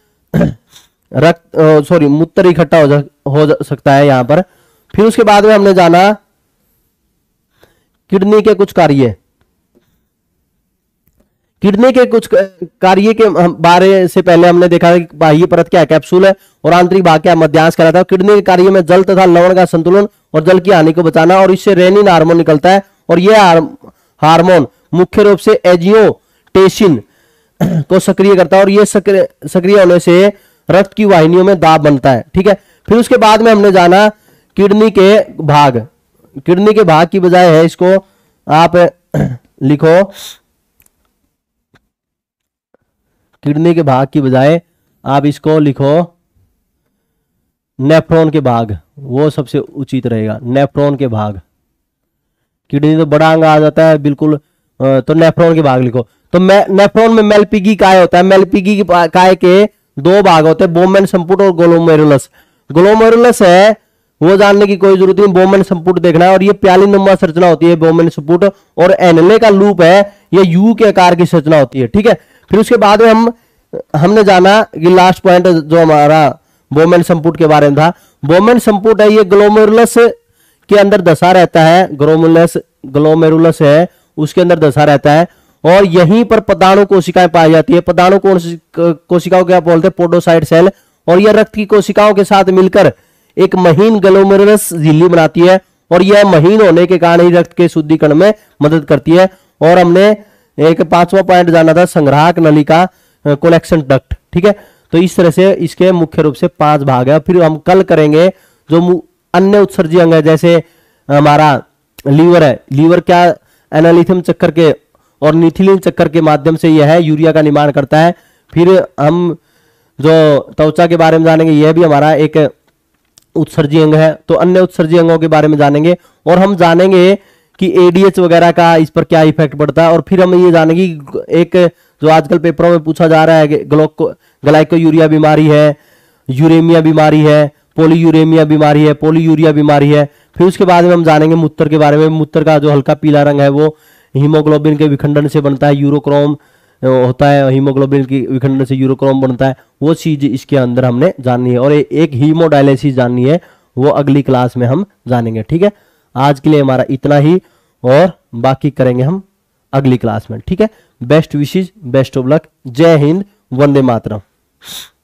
मूत्र इकट्ठा हो सकता है यहां पर। फिर उसके बाद में हमने जाना किडनी के कुछ कार्य। किडनी के कुछ कार्य के बारे से पहले हमने देखा कि बाह्य परत क्या है, कैप्सूल है, और आंतरिक भाग क्या, मध्यांश कहलाता है। किडनी के कार्य में जल तथा लवण का संतुलन और जल की हानि को बचाना, और इससे रेनिन हार्मोन निकलता है, और यह हार्मोन मुख्य रूप से एजियोटेंसिन को सक्रिय करता है, और यह सक्रिय होने से रक्त की वाहिनियों में दाब बनता है। ठीक है, फिर उसके बाद में हमने जाना किडनी के भाग। किडनी के भाग की बजाय है, इसको आप लिखो, किडनी के भाग की बजाय आप इसको लिखो नेफ्रॉन के भाग, वो सबसे उचित रहेगा। नेफ्रॉन के भाग, किडनी तो बड़ा अंग आ जाता है बिल्कुल, तो नेफ्रॉन के भाग लिखो। तो नेफ्रॉन में मेलपिगी काय होता है, मेलपिगी काय के दो भाग होते हैं, बोमेन संपुट और ग्लोमेरुलस। ग्लोमेरुलस है वो जानने की कोई जरूरत नहीं, बोमेन संपुट देखना है, और ये प्यालीनुमा संरचना होती है बोमेन संपुट, और एनले का लूप है ये यू के आकार की संरचना होती है। ठीक है, फिर उसके बाद में हमने जाना कि लास्ट पॉइंट जो हमारा बोमेन संपुट के बारे में था। बोमेन संपुट है ये ग्लोमेरुलस के अंदर दसा रहता है, ग्लोमेरुलस है उसके अंदर दसा रहता है, और यहीं पर पदाणु कोशिकाएं पाई जाती है। पदाणु कोशिकाओं क्या बोलते हैं, पोडोसाइट सेल, और यह रक्त की कोशिकाओं के साथ मिलकर एक महीन ग्लोमेरुलस झिल्ली बनाती है, और यह महीन होने के कारण ही रक्त के शुद्धिकरण में मदद करती है। और हमने एक 5वां पॉइंट जाना था, संग्राहक नलिका, कलेक्शन डक्ट। ठीक है, तो इस तरह से इसके मुख्य रूप से 5 भाग है। फिर हम कल करेंगे जो अन्य उत्सर्जी अंग है, जैसे हमारा लीवर है, लीवर क्या एनालिथम चक्कर के और नीथिलीन चक्कर के माध्यम से यह है यूरिया का निर्माण करता है। फिर हम जो त्वचा के बारे में जानेंगे, यह भी हमारा एक उत्सर्जी अंग है। तो अन्य उत्सर्जी अंगों के बारे में जानेंगे, और हम जानेंगे कि एडीएच वगैरह का इस पर क्या इफेक्ट पड़ता है। और फिर हम ये जानेंगे एक जो आजकल पेपरों में पूछा जा रहा है, ग्लाइकोयूरिया बीमारी है, यूरेमिया बीमारी है, पॉलीयूरेमिया बीमारी है, पॉलीयूरिया बीमारी है। फिर उसके बाद में हम जानेंगे मूत्र के बारे में। मूत्र का जो हल्का पीला रंग है वो हीमोग्लोबिन के विखंडन से बनता है, यूरोक्रोम होता है, हीमोग्लोबिन की विखंडन से यूरोक्रोम बनता है, वो चीज इसके अंदर हमने जाननी है। और एक हीमोडायलिसिस जाननी है, वो अगली क्लास में हम जानेंगे। ठीक है, आज के लिए हमारा इतना ही, और बाकी करेंगे हम अगली क्लास में। ठीक है, best wishes, best of luck, जय हिंद, वंदे मातरम।